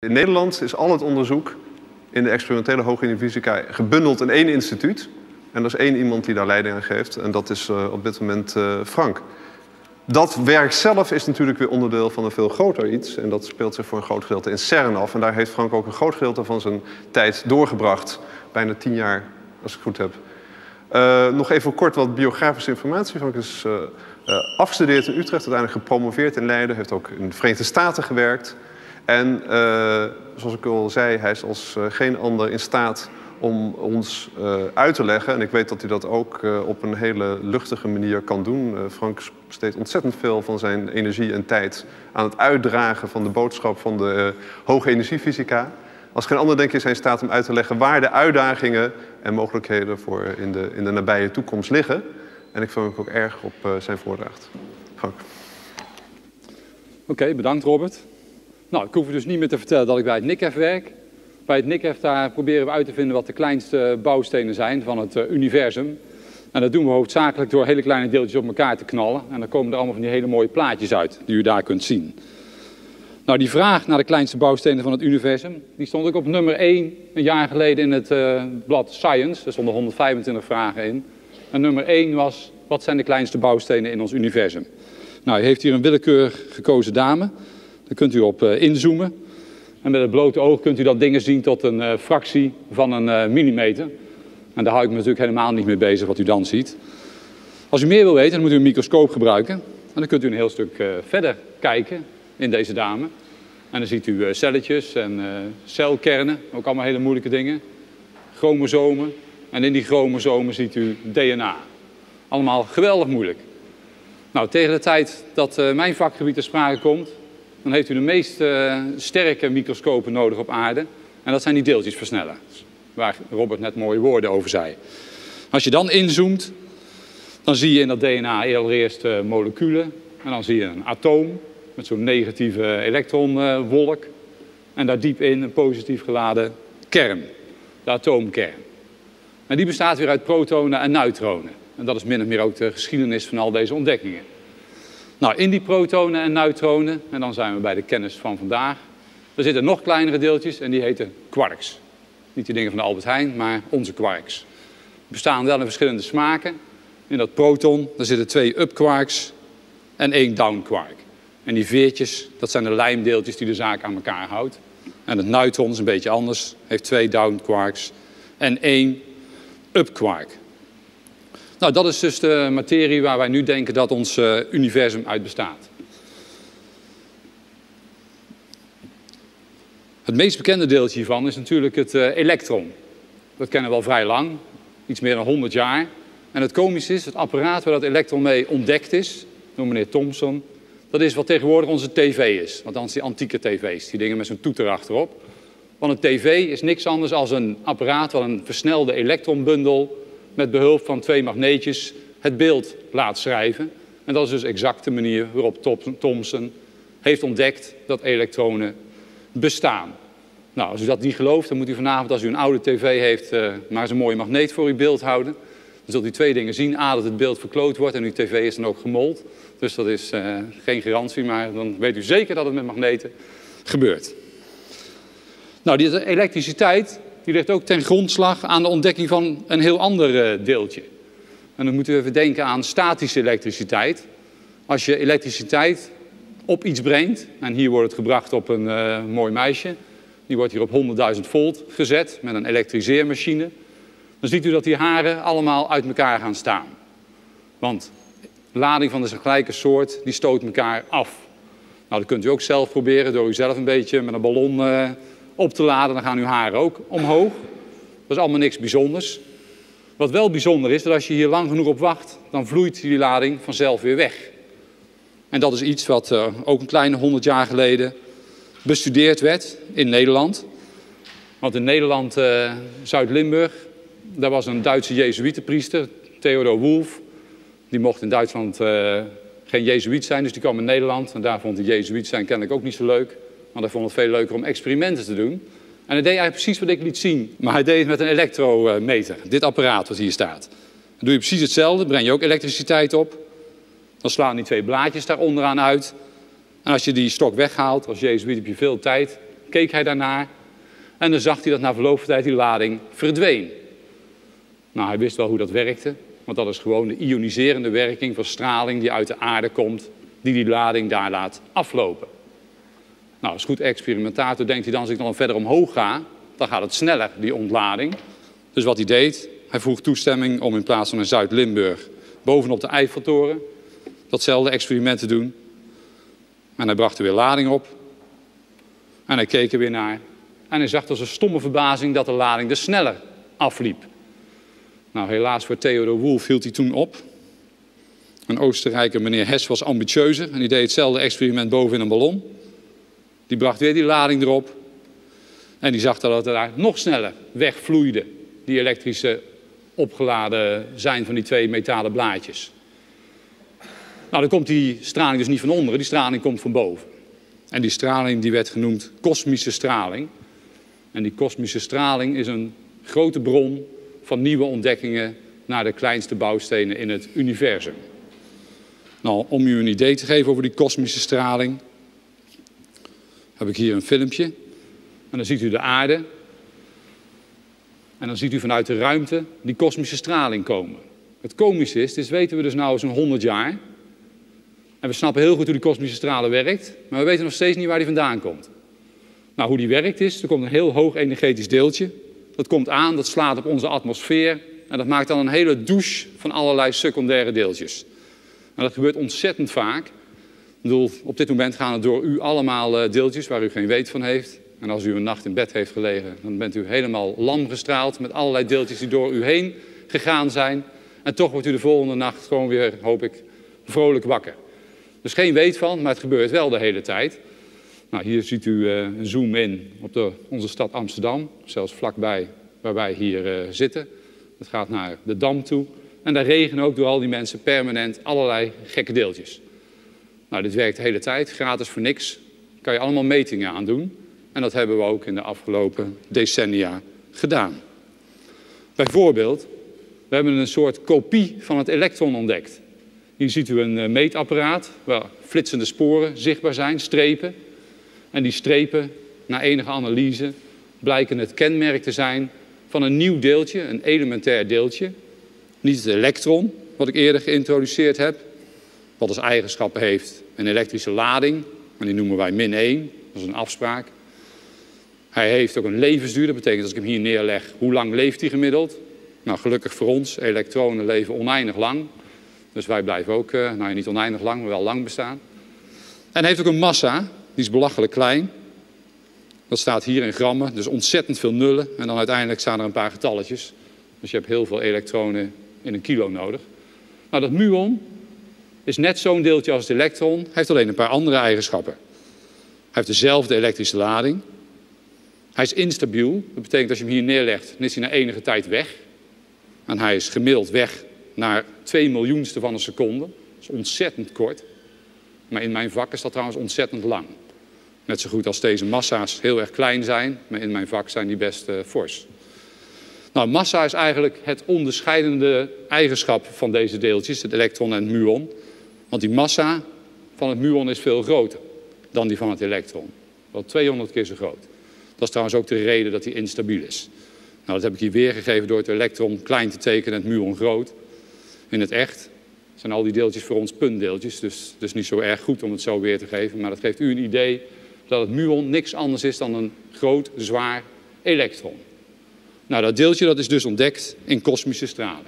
In Nederland is al het onderzoek in de experimentele hoogenergiefysica gebundeld in één instituut. En er is één iemand die daar leiding aan geeft. En dat is op dit moment Frank. Dat werk zelf is natuurlijk weer onderdeel van een veel groter iets. En dat speelt zich voor een groot gedeelte in CERN af. En daar heeft Frank ook een groot gedeelte van zijn tijd doorgebracht. Bijna 10 jaar, als ik het goed heb. Nog even kort wat biografische informatie. Frank is afgestudeerd in Utrecht, uiteindelijk gepromoveerd in Leiden. Heeft ook in de Verenigde Staten gewerkt. En zoals ik al zei, hij is als geen ander in staat om ons uit te leggen. En ik weet dat hij dat ook op een hele luchtige manier kan doen. Frank besteedt ontzettend veel van zijn energie en tijd aan het uitdragen van de boodschap van de hoge energiefysica. Als geen ander denk ik is hij in staat om uit te leggen waar de uitdagingen en mogelijkheden voor in de nabije toekomst liggen. En ik verheug me ook erg op zijn voordracht. Frank. Oké, bedankt Robert. Nou, ik hoef je dus niet meer te vertellen dat ik bij het NICEF werk. Bij het NICEF daar proberen we uit te vinden wat de kleinste bouwstenen zijn van het universum. En dat doen we hoofdzakelijk door hele kleine deeltjes op elkaar te knallen. En dan komen er allemaal van die hele mooie plaatjes uit die u daar kunt zien. Nou, die vraag naar de kleinste bouwstenen van het universum, die stond ook op nummer 1 een jaar geleden in het blad Science. Er stonden 125 vragen in. En nummer 1 was, wat zijn de kleinste bouwstenen in ons universum? Nou, u heeft hier een willekeurig gekozen dame. Daar kunt u op inzoomen. En met het blote oog kunt u dat dingen zien tot een fractie van een millimeter. En daar hou ik me natuurlijk helemaal niet mee bezig wat u dan ziet. Als u meer wil weten, dan moet u een microscoop gebruiken. En dan kunt u een heel stuk verder kijken in deze dame. En dan ziet u celletjes en celkernen, ook allemaal hele moeilijke dingen. Chromosomen. En in die chromosomen ziet u DNA. Allemaal geweldig moeilijk. Nou, tegen de tijd dat mijn vakgebied ter sprake komt, dan heeft u de meest sterke microscopen nodig op aarde. En dat zijn die deeltjesversnellers, waar Robert net mooie woorden over zei. Als je dan inzoomt, dan zie je in dat DNA allereerst moleculen. En dan zie je een atoom met zo'n negatieve elektronwolk. En daar diep in een positief geladen kern, de atoomkern. En die bestaat weer uit protonen en neutronen. En dat is min of meer ook de geschiedenis van al deze ontdekkingen. Nou, in die protonen en neutronen, en dan zijn we bij de kennis van vandaag, er zitten nog kleinere deeltjes en die heten quarks. Niet die dingen van de Albert Heijn, maar onze quarks. Die bestaan wel in verschillende smaken. In dat proton, daar zitten 2 up quarks en 1 down quark. En die veertjes, dat zijn de lijmdeeltjes die de zaak aan elkaar houdt. En het neutron is een beetje anders, heeft 2 down quarks en 1 up quark. Nou, dat is dus de materie waar wij nu denken dat ons universum uit bestaat. Het meest bekende deeltje hiervan is natuurlijk het elektron. Dat kennen we al vrij lang, iets meer dan 100 jaar. En het komische is, het apparaat waar dat elektron mee ontdekt is, door meneer Thomson, dat is wat tegenwoordig onze tv is. Althans die antieke tv's, die dingen met zo'n toeter achterop. Want een tv is niks anders dan een apparaat wat een versnelde elektronbundel met behulp van 2 magneetjes het beeld laat schrijven. En dat is dus exact de manier waarop Thomson heeft ontdekt dat elektronen bestaan. Nou, als u dat niet gelooft, dan moet u vanavond, als u een oude tv heeft, maar eens een mooie magneet voor uw beeld houden. Dan zult u 2 dingen zien. A, dat het beeld verkloot wordt en uw tv is dan ook gemold. Dus dat is geen garantie, maar dan weet u zeker dat het met magneten gebeurt. Nou, die elektriciteit die ligt ook ten grondslag aan de ontdekking van een heel ander deeltje. En dan moeten we even denken aan statische elektriciteit. Als je elektriciteit op iets brengt, en hier wordt het gebracht op een mooi meisje, die wordt hier op 100.000 volt gezet met een elektriseermachine, dan ziet u dat die haren allemaal uit elkaar gaan staan. Want lading van de gelijke soort, die stoot elkaar af. Nou, dat kunt u ook zelf proberen door u zelf een beetje met een ballon op te laden. Dan gaan uw haren ook omhoog. Dat is allemaal niks bijzonders. Wat wel bijzonder is, dat als je hier lang genoeg op wacht, dan vloeit die lading vanzelf weer weg. En dat is iets wat ook een kleine 100 jaar geleden bestudeerd werd in Nederland. Want in Nederland, Zuid-Limburg, daar was een Duitse jezuïetenpriester, Theodor Wolff. Die mocht in Duitsland geen jezuïet zijn, dus die kwam in Nederland. En daar vond de jezuïet zijn kennelijk ook niet zo leuk. Want hij vond het veel leuker om experimenten te doen. En hij deed eigenlijk precies wat ik liet zien. Maar hij deed het met een elektrometer. Dit apparaat wat hier staat. Dan doe je precies hetzelfde, breng je ook elektriciteit op. Dan slaan die 2 blaadjes daar onderaan uit. En als je die stok weghaalt, als jezuïet heb je veel tijd, keek hij daarnaar en dan zag hij dat na verloop van tijd die lading verdween. Nou, hij wist wel hoe dat werkte, want dat is gewoon de ioniserende werking van straling die uit de aarde komt, die lading daar laat aflopen. Nou, als goed experimentator denkt hij dan, als ik dan verder omhoog ga, dan gaat het sneller, die ontlading. Dus wat hij deed, hij vroeg toestemming om in plaats van in Zuid-Limburg bovenop de Eiffeltoren datzelfde experiment te doen. En hij bracht er weer lading op. En hij keek er weer naar. En hij zag tot zijn stomme verbazing dat de lading er sneller afliep. Nou, helaas voor Theodor Wolff hield hij toen op. Een Oostenrijker, meneer Hess, was ambitieuzer. En die deed hetzelfde experiment boven in een ballon. Die bracht weer die lading erop. En die zag dat het daar nog sneller wegvloeide. Die elektrische opgeladen zijn van die twee metalen blaadjes. Nou, dan komt die straling dus niet van onderen, die straling komt van boven. En die straling die werd genoemd kosmische straling. En die kosmische straling is een grote bron van nieuwe ontdekkingen naar de kleinste bouwstenen in het universum. Nou, om u een idee te geven over die kosmische straling, heb ik hier een filmpje. En dan ziet u de aarde. En dan ziet u vanuit de ruimte die kosmische straling komen. Het komische is, dit weten we dus nou zo'n 100 jaar. En we snappen heel goed hoe die kosmische straling werkt. Maar we weten nog steeds niet waar die vandaan komt. Nou, hoe die werkt is, er komt een heel hoog energetisch deeltje. Dat komt aan, dat slaat op onze atmosfeer. En dat maakt dan een hele douche van allerlei secundaire deeltjes. En dat gebeurt ontzettend vaak. Ik bedoel, op dit moment gaan er door u allemaal deeltjes waar u geen weet van heeft. En als u een nacht in bed heeft gelegen, dan bent u helemaal lam gestraald met allerlei deeltjes die door u heen gegaan zijn. En toch wordt u de volgende nacht gewoon weer, hoop ik, vrolijk wakker. Dus geen weet van, maar het gebeurt wel de hele tijd. Nou, hier ziet u een zoom in op onze stad Amsterdam, zelfs vlakbij waar wij hier zitten. Het gaat naar de Dam toe. En daar regenen ook door al die mensen permanent allerlei gekke deeltjes. Nou, dit werkt de hele tijd, gratis voor niks. Daar kan je allemaal metingen aan doen. En dat hebben we ook in de afgelopen decennia gedaan. Bijvoorbeeld, we hebben een soort kopie van het elektron ontdekt. Hier ziet u een meetapparaat waar flitsende sporen zichtbaar zijn, strepen. En die strepen, na enige analyse, blijken het kenmerk te zijn van een nieuw deeltje, een elementair deeltje. Niet het elektron, wat ik eerder geïntroduceerd heb, wat als eigenschappen heeft een elektrische lading, en die noemen wij -1, dat is een afspraak. Hij heeft ook een levensduur, dat betekent als ik hem hier neerleg, hoe lang leeft hij gemiddeld? Nou, gelukkig voor ons, elektronen leven oneindig lang. Dus wij blijven ook, niet oneindig lang, maar wel lang bestaan. En hij heeft ook een massa, die is belachelijk klein. Dat staat hier in grammen, dus ontzettend veel nullen. En dan uiteindelijk staan er een paar getalletjes. Dus je hebt heel veel elektronen in een kilo nodig. Nou, dat muon is net zo'n deeltje als het elektron. Hij heeft alleen een paar andere eigenschappen. Hij heeft dezelfde elektrische lading. Hij is instabiel. Dat betekent als je hem hier neerlegt, dan is hij na enige tijd weg. En hij is gemiddeld weg naar 2 miljoenste van een seconde. Dat is ontzettend kort. Maar in mijn vak is dat trouwens ontzettend lang. Net zo goed als deze massa's heel erg klein zijn, maar in mijn vak zijn die best fors. Nou, massa is eigenlijk het onderscheidende eigenschap van deze deeltjes, het elektron en het muon. Want die massa van het muon is veel groter dan die van het elektron. Wel 200 keer zo groot. Dat is trouwens ook de reden dat hij instabiel is. Nou, dat heb ik hier weergegeven door het elektron klein te tekenen en het muon groot. In het echt zijn al die deeltjes voor ons puntdeeltjes, dus niet zo erg goed om het zo weer te geven. Maar dat geeft u een idee dat het muon niks anders is dan een groot, zwaar elektron. Nou, dat deeltje dat is dus ontdekt in kosmische straling.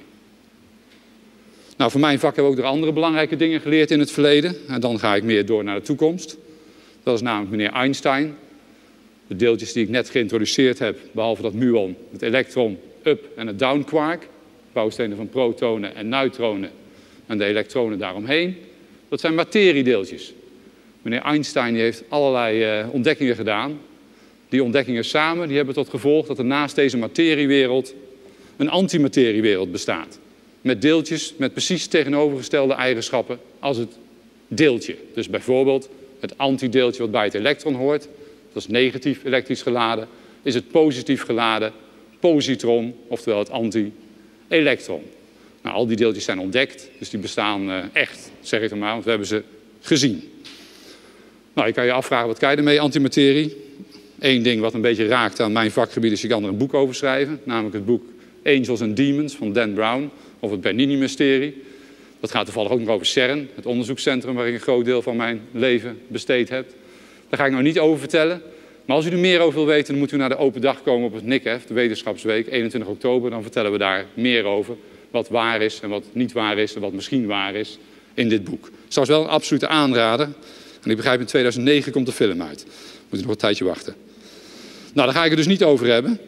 Nou, voor mijn vak hebben we ook nog andere belangrijke dingen geleerd in het verleden. En dan ga ik meer door naar de toekomst. Dat is namelijk meneer Einstein. De deeltjes die ik net geïntroduceerd heb, behalve dat muon, het elektron, up en het down quark. Bouwstenen van protonen en neutronen en de elektronen daaromheen. Dat zijn materiedeeltjes. Meneer Einstein die heeft allerlei ontdekkingen gedaan. Die ontdekkingen samen die hebben tot gevolg dat er naast deze materiewereld een antimateriewereld bestaat. Met deeltjes met precies tegenovergestelde eigenschappen als het deeltje. Dus bijvoorbeeld het antideeltje wat bij het elektron hoort, dat is negatief elektrisch geladen, is het positief geladen positron, oftewel het anti-elektron. Nou, al die deeltjes zijn ontdekt, dus die bestaan echt, zeg ik dan maar, want we hebben ze gezien. Nou, je kan je afvragen, wat kan je ermee, antimaterie? Eén ding wat een beetje raakt aan mijn vakgebied is, je kan er een boek over schrijven. Namelijk het boek Angels and Demons van Dan Brown, of het Bernini-mysterie. Dat gaat toevallig ook nog over CERN, het onderzoekscentrum waar ik een groot deel van mijn leven besteed heb. Daar ga ik nou niet over vertellen. Maar als u er meer over wil weten, dan moet u naar de open dag komen op het NICEF, de Wetenschapsweek, 21 oktober. Dan vertellen we daar meer over wat waar is en wat niet waar is en wat misschien waar is in dit boek. Het is trouwens wel een absolute aanrader. En ik begrijp, in 2009 komt de film uit. Moet u nog een tijdje wachten. Nou, daar ga ik het dus niet over hebben.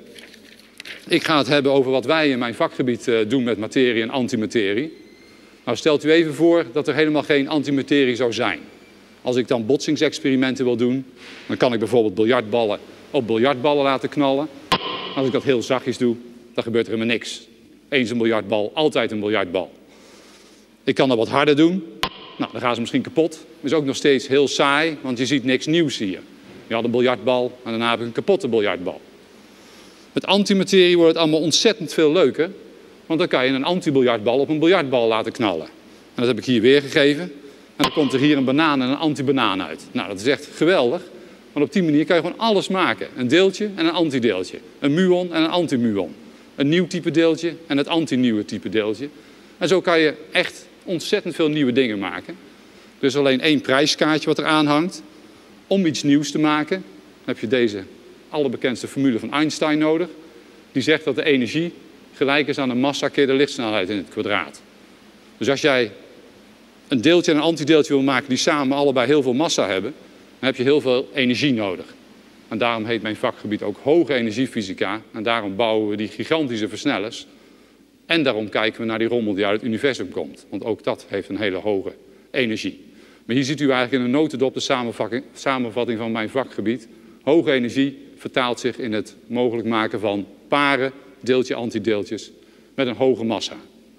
Ik ga het hebben over wat wij in mijn vakgebied doen met materie en antimaterie. Nou, stelt u even voor dat er helemaal geen antimaterie zou zijn. Als ik dan botsingsexperimenten wil doen, dan kan ik bijvoorbeeld biljartballen op biljartballen laten knallen. Als ik dat heel zachtjes doe, dan gebeurt er helemaal niks. Eens een biljartbal, altijd een biljartbal. Ik kan dat wat harder doen. Nou, dan gaan ze misschien kapot. Dat is ook nog steeds heel saai, want je ziet niks nieuws hier. Je had een biljartbal en daarna heb ik een kapotte biljartbal. Met antimaterie wordt het allemaal ontzettend veel leuker. Want dan kan je een antibiljartbal op een biljartbal laten knallen. En dat heb ik hier weergegeven. En dan komt er hier een banaan en een antibanaan uit. Nou, dat is echt geweldig. Want op die manier kan je gewoon alles maken. Een deeltje en een antideeltje. Een muon en een antimuon. Een nieuw type deeltje en het anti-nieuwe type deeltje. En zo kan je echt ontzettend veel nieuwe dingen maken. Er is alleen één prijskaartje wat eraan hangt. Om iets nieuws te maken heb je deze allerbekendste formule van Einstein nodig. Die zegt dat de energie gelijk is aan de massa keer de lichtsnelheid in het kwadraat. Dus als jij een deeltje en een antideeltje wil maken die samen allebei heel veel massa hebben, dan heb je heel veel energie nodig. En daarom heet mijn vakgebied ook hoge energiefysica. En daarom bouwen we die gigantische versnellers. En daarom kijken we naar die rommel die uit het universum komt. Want ook dat heeft een hele hoge energie. Maar hier ziet u eigenlijk in een notendop de samenvatting van mijn vakgebied. Hoge energie vertaalt zich in het mogelijk maken van paren, deeltje-antideeltjes, met een hoge massa.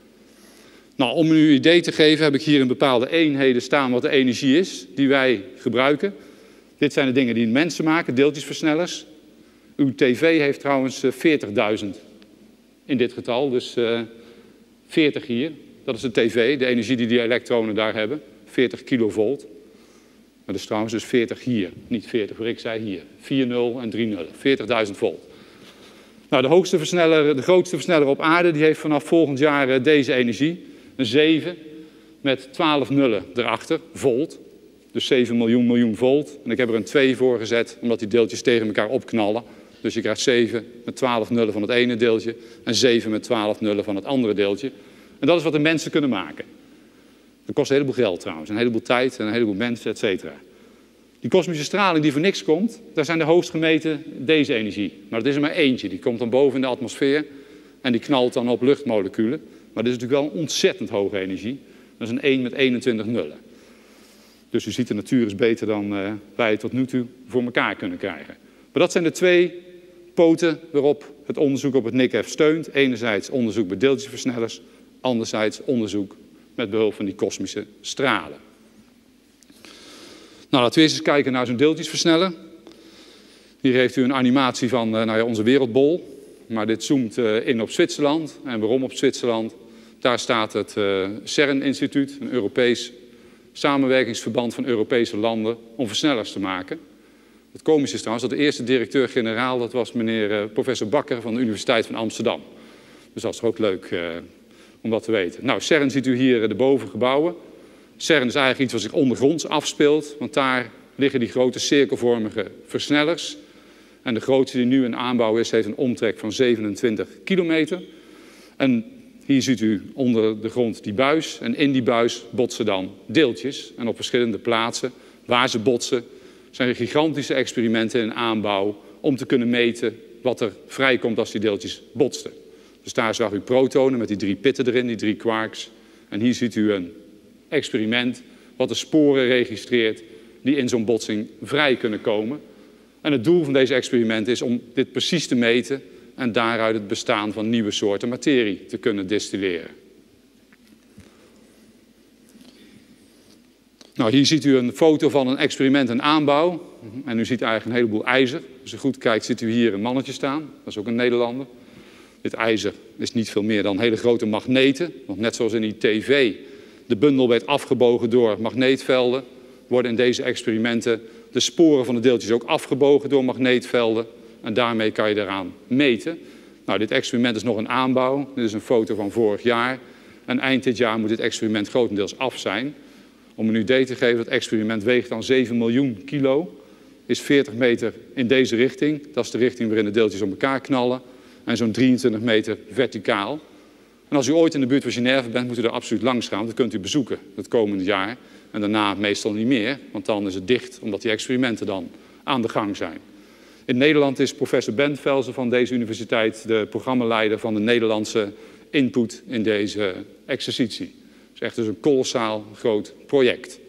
Nou, om u een idee te geven heb ik hier in bepaalde eenheden staan wat de energie is die wij gebruiken. Dit zijn de dingen die mensen maken, deeltjesversnellers. Uw tv heeft trouwens 40.000 in dit getal, dus 40 hier. Dat is de tv, de energie die die elektronen daar hebben. 40 kilovolt. Dat is trouwens dus 40 hier, niet 40 waar ik zei hier. 4 0 en 3 0, 40.000 volt. Nou, de grootste versneller op aarde die heeft vanaf volgend jaar deze energie. Een 7 met 12 nullen erachter, volt. Dus 7 miljoen volt. En ik heb er een 2 voor gezet, omdat die deeltjes tegen elkaar opknallen. Dus je krijgt 7 met 12 nullen van het ene deeltje en 7 met 12 nullen van het andere deeltje. En dat is wat de mensen kunnen maken. Dat kost een heleboel geld trouwens, een heleboel tijd en een heleboel mensen, et cetera. Die kosmische straling die voor niks komt, daar zijn de hoogst gemeten deze energie. Maar dat is er maar eentje, die komt dan boven in de atmosfeer en die knalt dan op luchtmoleculen. Maar dit is natuurlijk wel een ontzettend hoge energie. Dat is een 1 met 21 nullen. Dus u ziet, de natuur is beter dan wij tot nu toe voor elkaar kunnen krijgen. Maar dat zijn de twee poten waarop het onderzoek op het NICEF steunt. Enerzijds onderzoek bij deeltjesversnellers, anderzijds onderzoek met behulp van die kosmische stralen. Nou, laten we eerst eens kijken naar zo'n deeltjesversneller. Hier heeft u een animatie van onze wereldbol. Maar dit zoomt in op Zwitserland. En waarom op Zwitserland? Daar staat het CERN-instituut, een Europees samenwerkingsverband van Europese landen, om versnellers te maken. Het komische is trouwens dat de eerste directeur-generaal, dat was meneer professor Bakker van de Universiteit van Amsterdam. Dus dat is ook leuk om dat te weten. Nou, CERN ziet u hier de bovengebouwen. CERN is eigenlijk iets wat zich ondergronds afspeelt, want daar liggen die grote cirkelvormige versnellers. En de grootste die nu in aanbouw is, heeft een omtrek van 27 kilometer. En hier ziet u onder de grond die buis. En in die buis botsen dan deeltjes. En op verschillende plaatsen waar ze botsen, zijn er gigantische experimenten in aanbouw om te kunnen meten wat er vrijkomt als die deeltjes botsten. Dus daar zag u protonen met die 3 pitten erin, die 3 quarks. En hier ziet u een experiment wat de sporen registreert die in zo'n botsing vrij kunnen komen. En het doel van deze experimenten is om dit precies te meten en daaruit het bestaan van nieuwe soorten materie te kunnen distilleren. Nou, hier ziet u een foto van een experiment in aanbouw. En u ziet eigenlijk een heleboel ijzer. Als u goed kijkt ziet u hier een mannetje staan. Dat is ook een Nederlander. Dit ijzer is niet veel meer dan hele grote magneten. Want net zoals in die tv de bundel werd afgebogen door magneetvelden, worden in deze experimenten de sporen van de deeltjes ook afgebogen door magneetvelden. En daarmee kan je eraan meten. Nou, dit experiment is nog een aanbouw. Dit is een foto van vorig jaar. En eind dit jaar moet dit experiment grotendeels af zijn. Om een idee te geven, dat experiment weegt dan 7 miljoen kilo. Is 40 meter in deze richting. Dat is de richting waarin de deeltjes op elkaar knallen. En zo'n 23 meter verticaal. En als u ooit in de buurt van Genève bent, moet u er absoluut langs gaan. Dat kunt u bezoeken het komende jaar. En daarna meestal niet meer, want dan is het dicht, omdat die experimenten dan aan de gang zijn. In Nederland is professor Bentvelsen van deze universiteit de programmaleider van de Nederlandse input in deze exercitie. Het is echt dus een kolossaal groot project.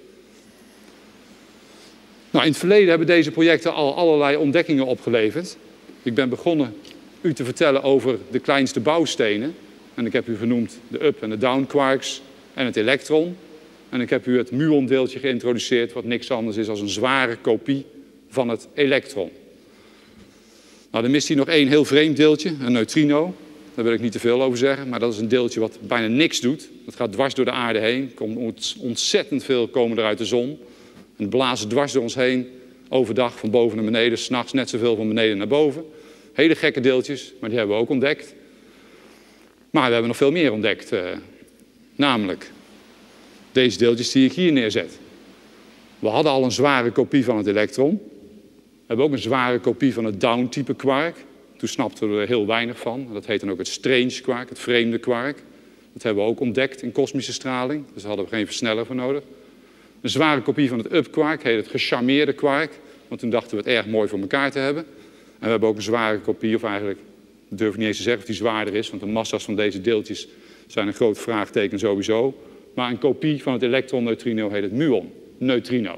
Nou, in het verleden hebben deze projecten al allerlei ontdekkingen opgeleverd. Ik ben begonnen u te vertellen over de kleinste bouwstenen. En ik heb u genoemd de up- en de down quarks en het elektron. En ik heb u het muondeeltje geïntroduceerd, wat niks anders is dan een zware kopie van het elektron. Nou, dan mist hier nog één heel vreemd deeltje, een neutrino. Daar wil ik niet te veel over zeggen, maar dat is een deeltje wat bijna niks doet. Dat gaat dwars door de aarde heen. Ontzettend veel komen er uit de zon. En blazen dwars door ons heen, overdag van boven naar beneden, 's nachts net zoveel van beneden naar boven. Hele gekke deeltjes, maar die hebben we ook ontdekt. Maar we hebben nog veel meer ontdekt, namelijk deze deeltjes die ik hier neerzet. We hadden al een zware kopie van het elektron. We hebben ook een zware kopie van het down-type quark. Toen snapten we er heel weinig van. Dat heet dan ook het strange quark, het vreemde quark. Dat hebben we ook ontdekt in kosmische straling. Dus daar hadden we geen versneller voor nodig. Een zware kopie van het up-quark heet het gecharmeerde quark. Want toen dachten we het erg mooi voor elkaar te hebben. En we hebben ook een zware kopie, of eigenlijk durf ik niet eens te zeggen of die zwaarder is. Want de massa's van deze deeltjes zijn een groot vraagteken sowieso. Maar een kopie van het elektron-neutrino heet het muon-neutrino.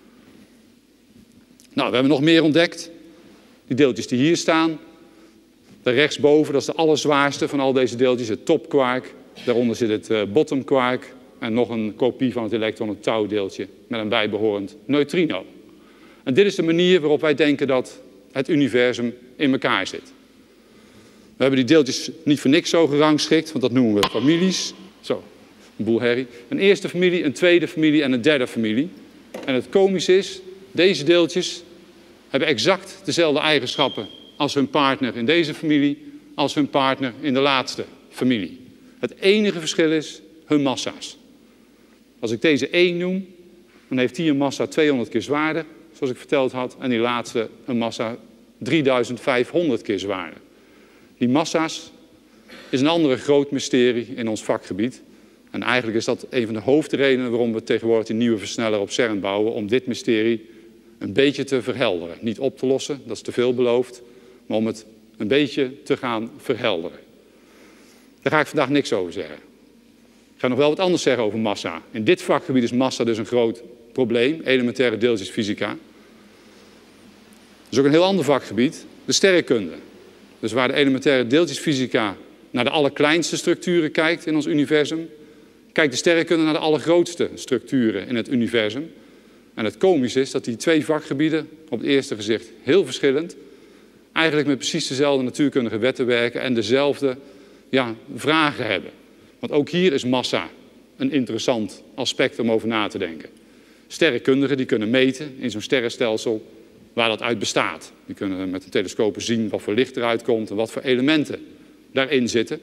Nou, we hebben nog meer ontdekt. Die deeltjes die hier staan. Daar rechtsboven, dat is de allerzwaarste van al deze deeltjes, het topquark. Daaronder zit het bottomquark. En nog een kopie van het elektron, het taudeeltje, met een bijbehorend neutrino. En dit is de manier waarop wij denken dat het universum in elkaar zit. We hebben die deeltjes niet voor niks zo gerangschikt, want dat noemen we families. Zo, een boel herrie. Een eerste familie, een tweede familie en een derde familie. En het komische is, deze deeltjes hebben exact dezelfde eigenschappen als hun partner in deze familie, als hun partner in de laatste familie. Het enige verschil is hun massa's. Als ik deze 1 noem, dan heeft die een massa 200 keer zwaarder, zoals ik verteld had, en die laatste een massa 3500 keer zwaarder. Die massa's is een andere groot mysterie in ons vakgebied. En eigenlijk is dat een van de hoofdredenen waarom we tegenwoordig die nieuwe versneller op CERN bouwen, om dit mysterie een beetje te verhelderen. Niet op te lossen, dat is te veel beloofd, maar om het een beetje te gaan verhelderen. Daar ga ik vandaag niks over zeggen. Ik ga nog wel wat anders zeggen over massa. In dit vakgebied is massa dus een groot probleem, elementaire deeltjesfysica. Dat is ook een heel ander vakgebied, de sterrenkunde. Dus waar de elementaire deeltjesfysica naar de allerkleinste structuren kijkt in ons universum, kijkt de sterrenkunde naar de allergrootste structuren in het universum. En het komische is dat die twee vakgebieden, op het eerste gezicht heel verschillend, eigenlijk met precies dezelfde natuurkundige wetten werken en dezelfde vragen hebben. Want ook hier is massa een interessant aspect om over na te denken. Sterrenkundigen die kunnen meten in zo'n sterrenstelsel waar dat uit bestaat. Die kunnen met een telescoop zien wat voor licht eruit komt en wat voor elementen daarin zitten.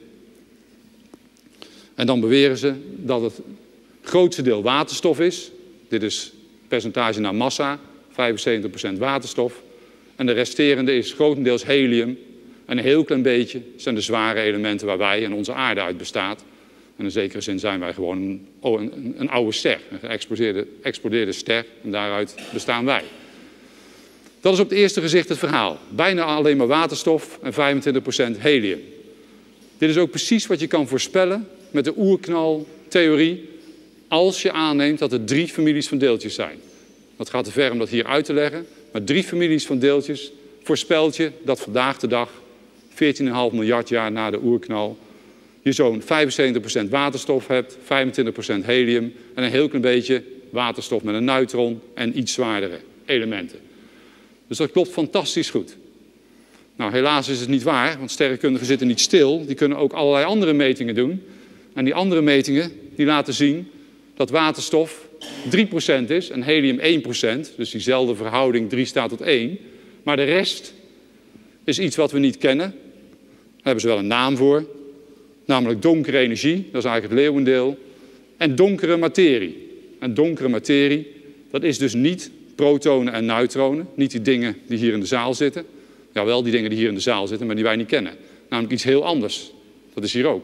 En dan beweren ze dat het grootste deel waterstof is. Dit is percentage naar massa, 75% waterstof. En de resterende is grotendeels helium. En een heel klein beetje zijn de zware elementen waar wij en onze aarde uit bestaat. En in zekere zin zijn wij gewoon een oude ster, een geëxplodeerde ster. En daaruit bestaan wij. Dat is op het eerste gezicht het verhaal. Bijna alleen maar waterstof en 25% helium. Dit is ook precies wat je kan voorspellen met de oerknaltheorie, als je aanneemt dat er 3 families van deeltjes zijn. Dat gaat te ver om dat hier uit te leggen, maar 3 families van deeltjes voorspelt je dat vandaag de dag, 14,5 miljard jaar na de oerknal, je zo'n 75% waterstof hebt, 25% helium en een heel klein beetje waterstof met een neutron en iets zwaardere elementen. Dus dat klopt fantastisch goed. Nou, helaas is het niet waar, want sterrenkundigen zitten niet stil. Die kunnen ook allerlei andere metingen doen. En die andere metingen die laten zien dat waterstof 3% is en helium 1%. Dus diezelfde verhouding 3 staat tot 1. Maar de rest is iets wat we niet kennen. Daar hebben ze wel een naam voor. Namelijk donkere energie, dat is eigenlijk het leeuwendeel. En donkere materie. En donkere materie, dat is dus niet protonen en neutronen. Niet die dingen die hier in de zaal zitten. Ja, wel die dingen die hier in de zaal zitten, maar die wij niet kennen. Namelijk iets heel anders. Dat is hier ook.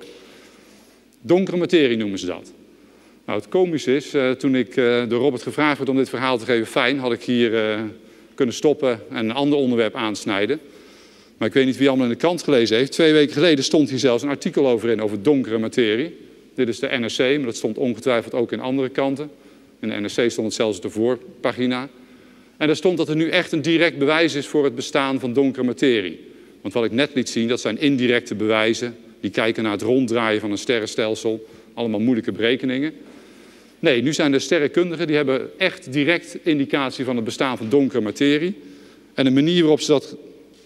Donkere materie noemen ze dat. Nou, het komische is, toen ik door Robert gevraagd werd om dit verhaal te geven, fijn, had ik hier kunnen stoppen en een ander onderwerp aansnijden. Maar ik weet niet wie allemaal in de krant gelezen heeft. 2 weken geleden stond hier zelfs een artikel over donkere materie. Dit is de NRC, maar dat stond ongetwijfeld ook in andere kanten. In de NRC stond het zelfs op de voorpagina. En daar stond dat er nu echt een direct bewijs is voor het bestaan van donkere materie. Want wat ik net liet zien, dat zijn indirecte bewijzen. Die kijken naar het ronddraaien van een sterrenstelsel. Allemaal moeilijke berekeningen. Nee, nu zijn de sterrenkundigen, die hebben echt direct indicatie van het bestaan van donkere materie. En de manier waarop ze dat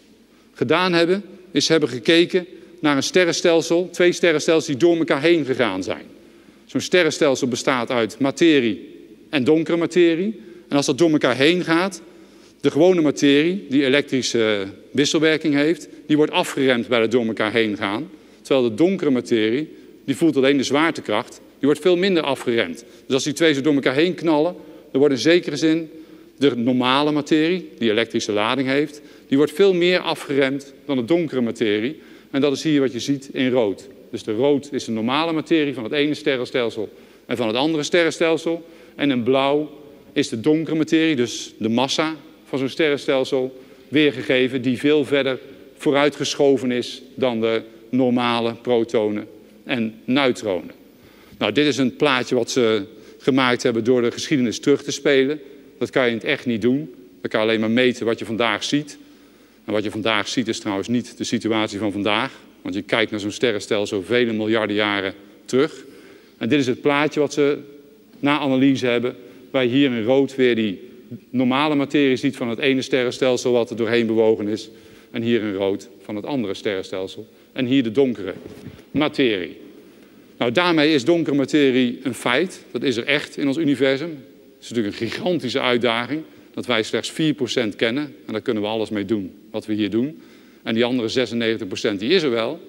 gedaan hebben, is ze hebben gekeken naar een sterrenstelsel, 2 sterrenstelsels die door elkaar heen gegaan zijn. Zo'n sterrenstelsel bestaat uit materie en donkere materie. En als dat door elkaar heen gaat, de gewone materie, die elektrische wisselwerking heeft, die wordt afgeremd bij het door elkaar heen gaan. Terwijl de donkere materie, die voelt alleen de zwaartekracht, die wordt veel minder afgeremd. Dus als die 2 zo door elkaar heen knallen, dan wordt in zekere zin de normale materie, die elektrische lading heeft, die wordt veel meer afgeremd dan de donkere materie. En dat is hier wat je ziet in rood. Dus de rood is de normale materie van het ene sterrenstelsel en van het andere sterrenstelsel. En in blauw is de donkere materie, dus de massa van zo'n sterrenstelsel, weergegeven die veel verder vooruitgeschoven is dan de normale protonen en neutronen. Nou, dit is een plaatje wat ze gemaakt hebben door de geschiedenis terug te spelen. Dat kan je in het echt niet doen. Dan kan je alleen maar meten wat je vandaag ziet. En wat je vandaag ziet is trouwens niet de situatie van vandaag. Want je kijkt naar zo'n sterrenstelsel vele miljarden jaren terug. En dit is het plaatje wat ze na analyse hebben. Waar je hier in rood weer die normale materie ziet van het ene sterrenstelsel wat er doorheen bewogen is. En hier in rood van het andere sterrenstelsel. En hier de donkere materie. Nou, daarmee is donkere materie een feit. Dat is er echt in ons universum. Het is natuurlijk een gigantische uitdaging. Dat wij slechts 4% kennen. En daar kunnen we alles mee doen wat we hier doen. En die andere 96% die is er wel.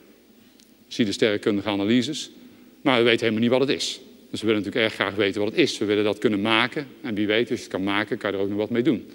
Zie de sterrenkundige analyses. Maar we weten helemaal niet wat het is. Dus we willen natuurlijk erg graag weten wat het is. We willen dat kunnen maken. En wie weet, als je het kan maken, kan je er ook nog wat mee doen.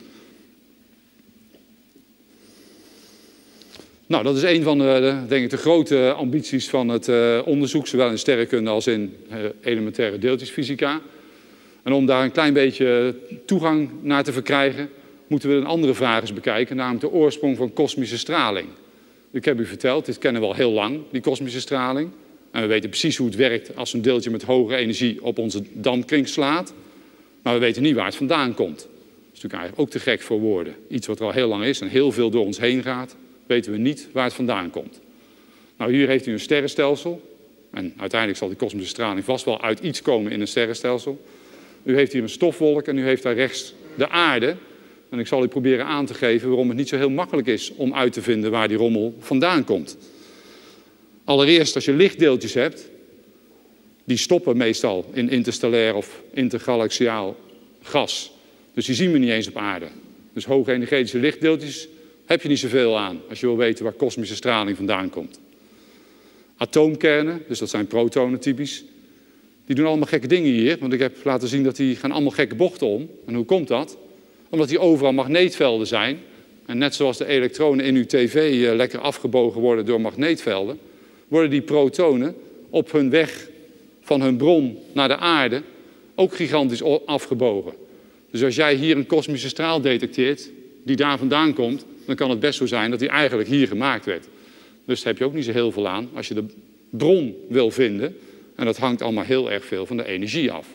Nou, dat is een van de grote ambities van het onderzoek. Zowel in sterrenkunde als in elementaire deeltjesfysica. En om daar een klein beetje toegang naar te verkrijgen, moeten we een andere vraag eens bekijken, namelijk de oorsprong van kosmische straling. Ik heb u verteld, dit kennen we al heel lang, die kosmische straling. En we weten precies hoe het werkt als een deeltje met hoge energie op onze dampkring slaat. Maar we weten niet waar het vandaan komt. Dat is natuurlijk eigenlijk ook te gek voor woorden. Iets wat er al heel lang is en heel veel door ons heen gaat, weten we niet waar het vandaan komt. Nou, hier heeft u een sterrenstelsel. En uiteindelijk zal die kosmische straling vast wel uit iets komen in een sterrenstelsel. U heeft hier een stofwolk en u heeft daar rechts de aarde. En ik zal u proberen aan te geven waarom het niet zo heel makkelijk is om uit te vinden waar die rommel vandaan komt. Allereerst, als je lichtdeeltjes hebt, die stoppen meestal in interstellair of intergalaxiaal gas. Dus die zien we niet eens op aarde. Dus hoge energetische lichtdeeltjes heb je niet zoveel aan als je wil weten waar kosmische straling vandaan komt. Atoomkernen, dus dat zijn protonen typisch, die doen allemaal gekke dingen hier. Want ik heb laten zien dat die gaan allemaal gekke bochten om. En hoe komt dat? Omdat die overal magneetvelden zijn. En net zoals de elektronen in uw tv lekker afgebogen worden door magneetvelden, worden die protonen op hun weg van hun bron naar de aarde ook gigantisch afgebogen. Dus als jij hier een kosmische straal detecteert die daar vandaan komt, dan kan het best zo zijn dat die eigenlijk hier gemaakt werd. Dus daar heb je ook niet zo heel veel aan als je de bron wil vinden. En dat hangt allemaal heel erg veel van de energie af.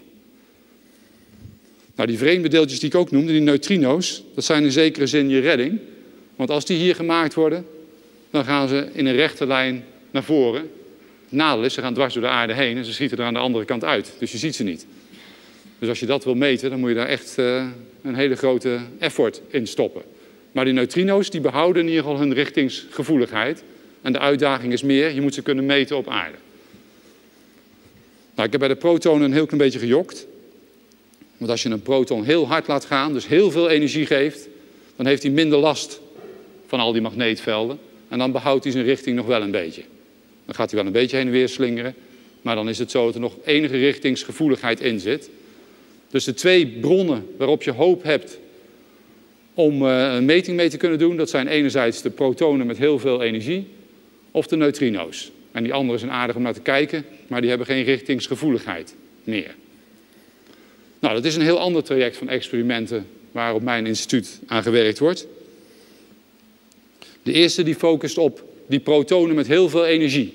Nou, die vreemde deeltjes die ik ook noemde, die neutrino's, dat zijn in zekere zin je redding. Want als die hier gemaakt worden, dan gaan ze in een rechte lijn naar voren. Het nadeel is, ze gaan dwars door de aarde heen en ze schieten er aan de andere kant uit. Dus je ziet ze niet. Dus als je dat wil meten, dan moet je daar echt een hele grote effort in stoppen. Maar die neutrino's, die behouden in ieder geval hun richtingsgevoeligheid. En de uitdaging is meer, je moet ze kunnen meten op aarde. Nou, ik heb bij de protonen een heel klein beetje gejokt. Want als je een proton heel hard laat gaan, dus heel veel energie geeft, dan heeft hij minder last van al die magneetvelden. En dan behoudt hij zijn richting nog wel een beetje. Dan gaat hij wel een beetje heen en weer slingeren. Maar dan is het zo dat er nog enige richtingsgevoeligheid in zit. Dus de twee bronnen waarop je hoop hebt om een meting mee te kunnen doen, dat zijn enerzijds de protonen met heel veel energie of de neutrino's. En die andere zijn aardig om naar te kijken, maar die hebben geen richtingsgevoeligheid meer. Nou, dat is een heel ander traject van experimenten waar op mijn instituut aan gewerkt wordt. De eerste die focust op die protonen met heel veel energie.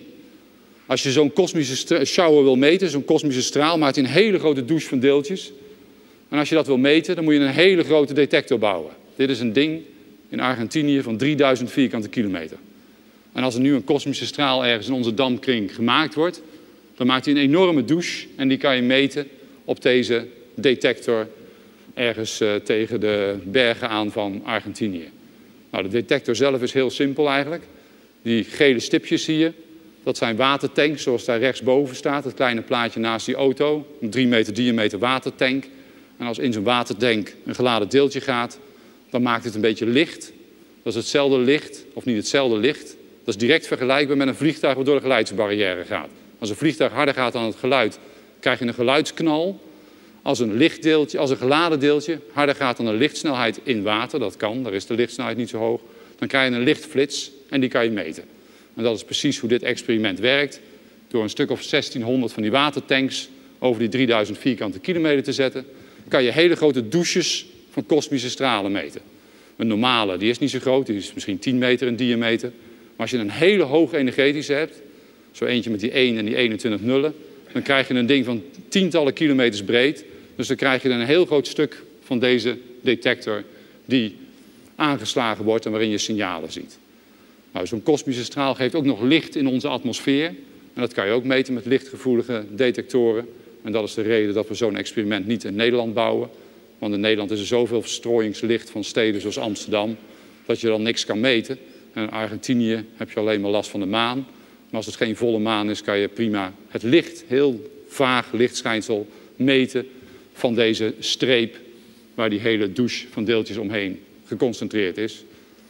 Als je zo'n kosmische shower wil meten, zo'n kosmische straal, maakt hij een hele grote douche van deeltjes. En als je dat wil meten, dan moet je een hele grote detector bouwen. Dit is een ding in Argentinië van 3000 vierkante kilometer. En als er nu een kosmische straal ergens in onze dampkring gemaakt wordt, dan maakt hij een enorme douche en die kan je meten op deze detector ergens tegen de bergen aan van Argentinië. Nou, de detector zelf is heel simpel eigenlijk. Die gele stipjes zie je, dat zijn watertanks zoals daar rechtsboven staat, het kleine plaatje naast die auto. Een 3 meter diameter watertank. En als in zo'n watertank een geladen deeltje gaat, dan maakt het een beetje licht. Dat is hetzelfde licht, of niet hetzelfde licht. Dat is direct vergelijkbaar met een vliegtuig dat door de geluidsbarrière gaat. Als een vliegtuig harder gaat dan het geluid, krijg je een geluidsknal. Als een geladen deeltje harder gaat dan de lichtsnelheid in water, dat kan, daar is de lichtsnelheid niet zo hoog, dan krijg je een lichtflits en die kan je meten. En dat is precies hoe dit experiment werkt. Door een stuk of 1600 van die watertanks over die 3000 vierkante kilometer te zetten, kan je hele grote douches van kosmische stralen meten. Een normale, die is niet zo groot, die is misschien 10 meter in diameter. Maar als je een hele hoog energetische hebt, zo eentje met die 1 en die 21 nullen, dan krijg je een ding van tientallen kilometers breed. Dus dan krijg je een heel groot stuk van deze detector die aangeslagen wordt en waarin je signalen ziet. Nou, zo'n kosmische straal geeft ook nog licht in onze atmosfeer. En dat kan je ook meten met lichtgevoelige detectoren. En dat is de reden dat we zo'n experiment niet in Nederland bouwen. Want in Nederland is er zoveel verstrooiingslicht van steden zoals Amsterdam, dat je dan niks kan meten. En in Argentinië heb je alleen maar last van de maan. Maar als het geen volle maan is, kan je prima het licht, heel vaag lichtschijnsel, meten van deze streep waar die hele douche van deeltjes omheen geconcentreerd is.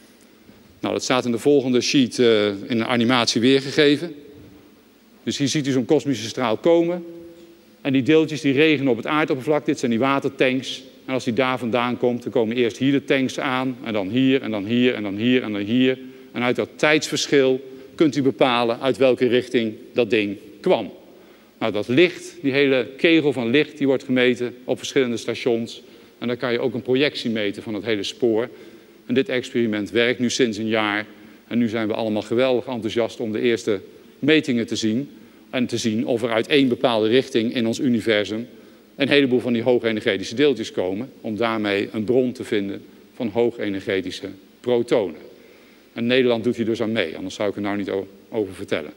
Nou, dat staat in de volgende sheet in een animatie weergegeven. Dus hier ziet u zo'n kosmische straal komen. En die deeltjes die regenen op het aardoppervlak. Dit zijn die watertanks. En als die daar vandaan komt, dan komen eerst hier de tanks aan. En dan hier, en dan hier, en dan hier, en dan hier. En uit dat tijdsverschil kunt u bepalen uit welke richting dat ding kwam. Nou, dat licht, die hele kegel van licht, die wordt gemeten op verschillende stations. En dan kan je ook een projectie meten van het hele spoor. En dit experiment werkt nu sinds een jaar. En nu zijn we allemaal geweldig enthousiast om de eerste metingen te zien. En te zien of er uit één bepaalde richting in ons universum een heleboel van die hoogenergetische deeltjes komen. Om daarmee een bron te vinden van hoogenergetische protonen. En Nederland doet hier dus aan mee, anders zou ik er nou niet over vertellen.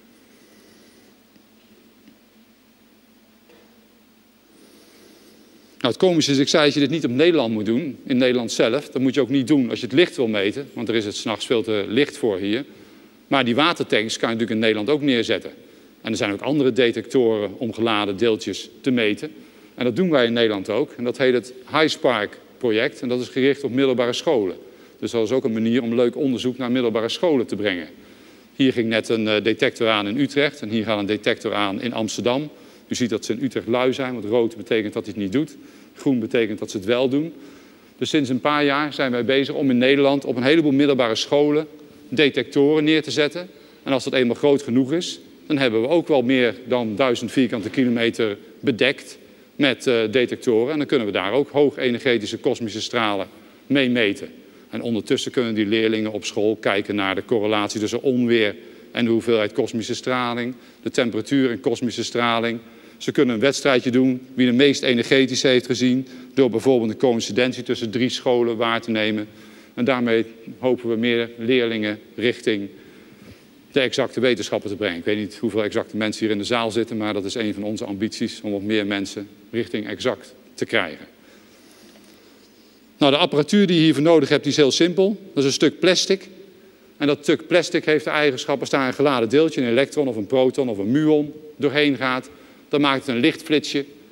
Nou, het komische is, ik zei dat je dit niet op Nederland moet doen, in Nederland zelf. Dat moet je ook niet doen als je het licht wil meten, want er is het 's nachts veel te licht voor hier. Maar die watertanks kan je natuurlijk in Nederland ook neerzetten. En er zijn ook andere detectoren om geladen deeltjes te meten. En dat doen wij in Nederland ook. En dat heet het HISPARC-project. En dat is gericht op middelbare scholen. Dus dat is ook een manier om leuk onderzoek naar middelbare scholen te brengen. Hier ging net een detector aan in Utrecht. En hier gaat een detector aan in Amsterdam. U ziet dat ze in Utrecht lui zijn, want rood betekent dat hij het niet doet. Groen betekent dat ze het wel doen. Dus sinds een paar jaar zijn wij bezig om in Nederland op een heleboel middelbare scholen detectoren neer te zetten. En als dat eenmaal groot genoeg is, dan hebben we ook wel meer dan 1000 vierkante kilometer bedekt met detectoren. En dan kunnen we daar ook hoogenergetische kosmische stralen mee meten. En ondertussen kunnen die leerlingen op school kijken naar de correlatie tussen onweer en de hoeveelheid kosmische straling, de temperatuur en kosmische straling. Ze kunnen een wedstrijdje doen wie de meest energetische heeft gezien, door bijvoorbeeld een coïncidentie tussen 3 scholen waar te nemen. En daarmee hopen we meer leerlingen richting de exacte wetenschappen te brengen. Ik weet niet hoeveel exacte mensen hier in de zaal zitten, maar dat is een van onze ambities om wat meer mensen richting exact te krijgen. Nou, de apparatuur die je hiervoor nodig hebt, die is heel simpel. Dat is een stuk plastic. En dat stuk plastic heeft de eigenschap, als daar een geladen deeltje, een elektron of een proton of een muon doorheen gaat, dan maakt het een lichtflitsje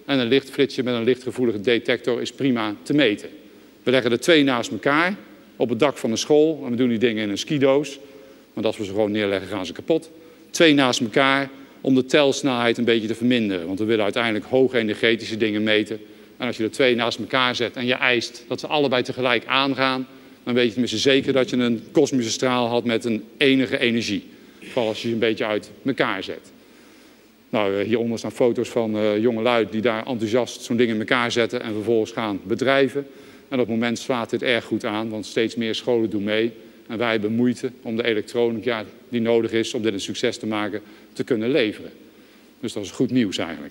en een lichtflitsje met een lichtgevoelige detector is prima te meten. We leggen er 2 naast elkaar op het dak van een school en we doen die dingen in een skidoos. Want als we ze gewoon neerleggen gaan ze kapot. 2 naast elkaar om de telsnelheid een beetje te verminderen. Want we willen uiteindelijk hoogenergetische dingen meten. En als je er 2 naast elkaar zet en je eist dat ze allebei tegelijk aangaan, dan weet je tenminste zeker dat je een kosmische straal had met een enige energie. Vooral als je een beetje uit elkaar zet. Nou, hieronder staan foto's van jongelui die daar enthousiast zo'n ding in elkaar zetten en vervolgens gaan bedrijven. En op het moment slaat dit erg goed aan, want steeds meer scholen doen mee. En wij hebben moeite om de elektronica die nodig is om dit een succes te maken, te kunnen leveren. Dus dat is goed nieuws eigenlijk.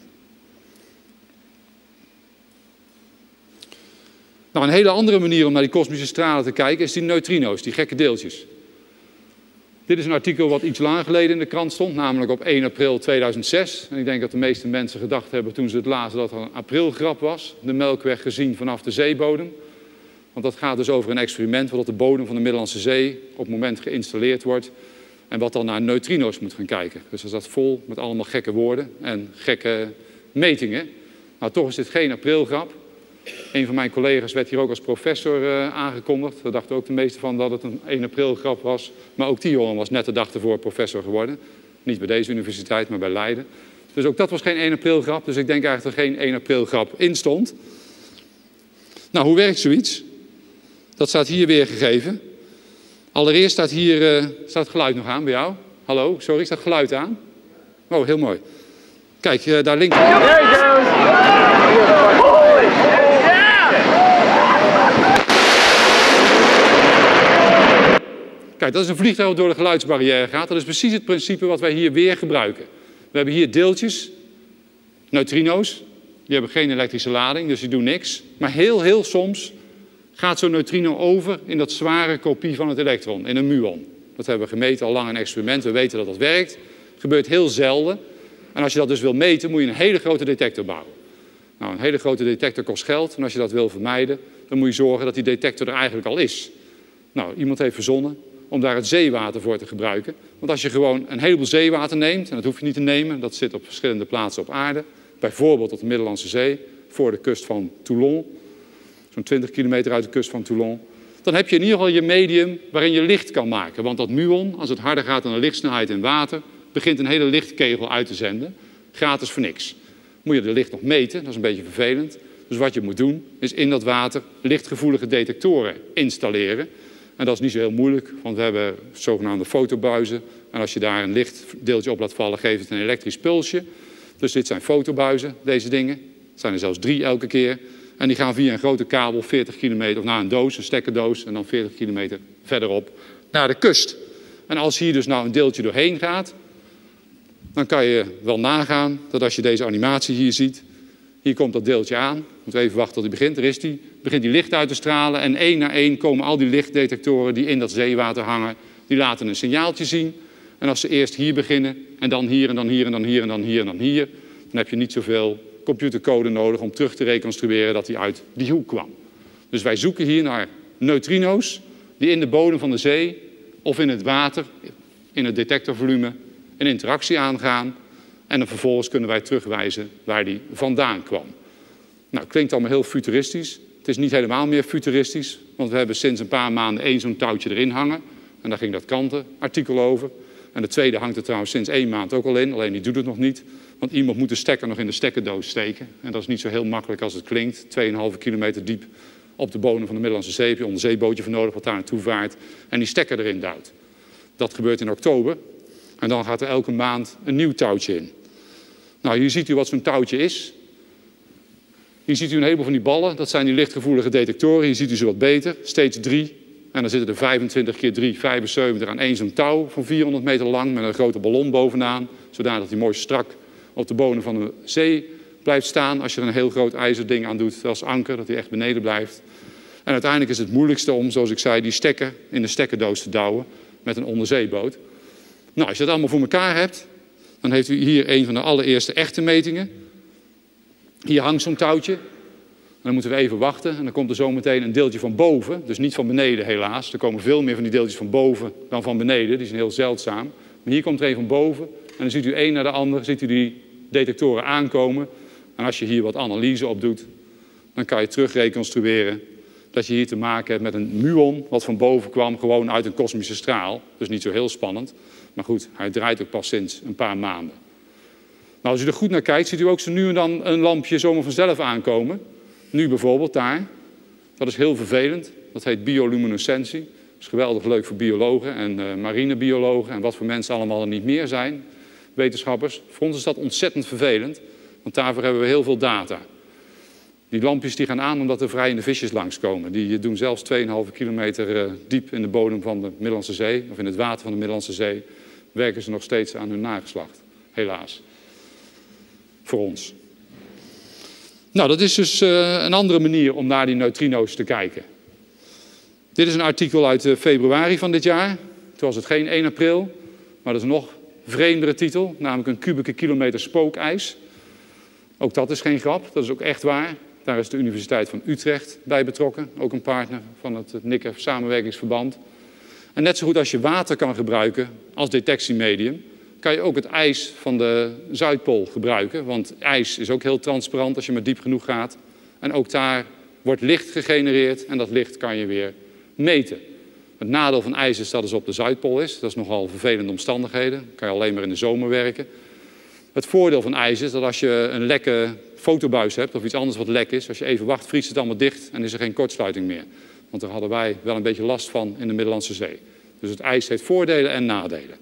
Nou, een hele andere manier om naar die kosmische stralen te kijken is die neutrino's, die gekke deeltjes. Dit is een artikel wat iets langer geleden in de krant stond, namelijk op 1 april 2006. En ik denk dat de meeste mensen gedacht hebben toen ze het lazen dat er een aprilgrap was. De Melkweg gezien vanaf de zeebodem. Want dat gaat dus over een experiment wat op de bodem van de Middellandse Zee op het moment geïnstalleerd wordt. En wat dan naar neutrino's moet gaan kijken. Dus dat staat vol met allemaal gekke woorden en gekke metingen. Nou, toch is dit geen aprilgrap. Een van mijn collega's werd hier ook als professor aangekondigd. Daar dachten ook de meesten van dat het een 1 april grap was. Maar ook die jongen was net de dag ervoor professor geworden. Niet bij deze universiteit, maar bij Leiden. Dus ook dat was geen 1 april grap. Dus ik denk eigenlijk dat er geen 1 april grap in stond. Nou, hoe werkt zoiets? Dat staat hier weergegeven. Allereerst staat hier staat het geluid nog aan bij jou. Hallo, sorry, staat het geluid aan? Oh, heel mooi. Kijk, daar links. Kijk, dat is een vliegtuig dat door de geluidsbarrière gaat. Dat is precies het principe wat wij hier weer gebruiken. We hebben hier deeltjes, neutrino's. Die hebben geen elektrische lading, dus die doen niks. Maar heel soms gaat zo'n neutrino over in dat zware kopie van het elektron, in een muon. Dat hebben we gemeten al lang in experimenten. We weten dat dat werkt. Het gebeurt heel zelden. En als je dat dus wil meten, moet je een hele grote detector bouwen. Nou, een hele grote detector kost geld. En als je dat wil vermijden, dan moet je zorgen dat die detector er eigenlijk al is. Nou, iemand heeft verzonnen om daar het zeewater voor te gebruiken. Want als je gewoon een heleboel zeewater neemt, en dat hoef je niet te nemen, dat zit op verschillende plaatsen op aarde, bijvoorbeeld op de Middellandse Zee, voor de kust van Toulon, zo'n 20 kilometer uit de kust van Toulon, dan heb je in ieder geval je medium waarin je licht kan maken. Want dat muon, als het harder gaat dan de lichtsnelheid in water, begint een hele lichtkegel uit te zenden, gratis voor niks. Moet je de licht nog meten, dat is een beetje vervelend. Dus wat je moet doen, is in dat water lichtgevoelige detectoren installeren. En dat is niet zo heel moeilijk, want we hebben zogenaamde fotobuizen. En als je daar een lichtdeeltje op laat vallen, geeft het een elektrisch pulsje. Dus dit zijn fotobuizen, deze dingen. Het zijn er zelfs 3 elke keer. En die gaan via een grote kabel 40 kilometer, of naar een doos, een stekkerdoos, en dan 40 kilometer verderop naar de kust. En als hier dus nou een deeltje doorheen gaat, dan kan je wel nagaan dat als je deze animatie hier ziet, hier komt dat deeltje aan. Moeten we even wachten tot hij begint. Er is die. Begint die licht uit te stralen en 1 na 1 komen al die lichtdetectoren die in dat zeewater hangen, die laten een signaaltje zien. En als ze eerst hier beginnen en dan hier en dan hier en dan hier en dan hier en dan hier, dan heb je niet zoveel computercode nodig om terug te reconstrueren dat die uit die hoek kwam. Dus wij zoeken hier naar neutrino's die in de bodem van de zee of in het water, in het detectorvolume, een interactie aangaan. En dan vervolgens kunnen wij terugwijzen waar die vandaan kwam. Nou, klinkt allemaal heel futuristisch. Het is niet helemaal meer futuristisch, want we hebben sinds een paar maanden 1 zo'n touwtje erin hangen. En daar ging dat krantenartikel over. En de tweede hangt er trouwens sinds 1 maand ook al in, alleen die doet het nog niet. Want iemand moet de stekker nog in de stekkerdoos steken. En dat is niet zo heel makkelijk als het klinkt. 2,5 kilometer diep op de bodem van de Middellandse Zee heb je een onderzeebootje voor nodig wat daar naartoe vaart. En die stekker erin duwt. Dat gebeurt in oktober. En dan gaat er elke maand een nieuw touwtje in. Nou, hier ziet u wat zo'n touwtje is. Hier ziet u een heleboel van die ballen. Dat zijn die lichtgevoelige detectoren. Hier ziet u ze wat beter. Steeds 3. En dan zitten er 25 keer 3, 75 aan 1 zo'n touw van 400 meter lang met een grote ballon bovenaan. Zodat hij mooi strak op de bodem van de zee blijft staan. Als je er een heel groot ijzerding aan doet als anker, dat hij echt beneden blijft. En uiteindelijk is het moeilijkste om, zoals ik zei, die stekker in de stekkerdoos te douwen met een onderzeeboot. Nou, als je dat allemaal voor elkaar hebt, dan heeft u hier een van de allereerste echte metingen. Hier hangt zo'n touwtje. En dan moeten we even wachten. En dan komt er zo meteen een deeltje van boven. Dus niet van beneden helaas. Er komen veel meer van die deeltjes van boven dan van beneden. Die zijn heel zeldzaam. Maar hier komt er een van boven. En dan ziet u één naar de ander. Ziet u die detectoren aankomen. En als je hier wat analyse op doet, dan kan je terug reconstrueren dat je hier te maken hebt met een muon wat van boven kwam, gewoon uit een kosmische straal. Dus niet zo heel spannend. Maar goed, hij draait ook pas sinds een paar maanden. Nou, als u er goed naar kijkt, ziet u ook zo nu en dan een lampje zomaar vanzelf aankomen. Nu bijvoorbeeld daar. Dat is heel vervelend. Dat heet bioluminescentie. Dat is geweldig leuk voor biologen en marinebiologen en wat voor mensen allemaal er niet meer zijn, wetenschappers. Voor ons is dat ontzettend vervelend, want daarvoor hebben we heel veel data. Die lampjes die gaan aan omdat er vrijende visjes langskomen. Die doen zelfs 2,5 kilometer diep in de bodem van de Middellandse Zee, of in het water van de Middellandse Zee, werken ze nog steeds aan hun nageslacht. Helaas. Voor ons. Nou, dat is dus een andere manier om naar die neutrino's te kijken. Dit is een artikel uit februari van dit jaar. Toen was het geen 1 april, maar dat is een nog vreemdere titel, namelijk een kubieke kilometer spookijs. Ook dat is geen grap, dat is ook echt waar. Daar is de Universiteit van Utrecht bij betrokken, ook een partner van het NICEF samenwerkingsverband. En net zo goed als je water kan gebruiken als detectiemedium, kan je ook het ijs van de Zuidpool gebruiken. Want ijs is ook heel transparant als je maar diep genoeg gaat. En ook daar wordt licht gegenereerd en dat licht kan je weer meten. Het nadeel van ijs is dat het op de Zuidpool is. Dat is nogal vervelende omstandigheden. Dan kan je alleen maar in de zomer werken. Het voordeel van ijs is dat als je een lekke fotobuis hebt of iets anders wat lek is, als je even wacht, vriest het allemaal dicht en is er geen kortsluiting meer. Want daar hadden wij wel een beetje last van in de Middellandse Zee. Dus het ijs heeft voordelen en nadelen.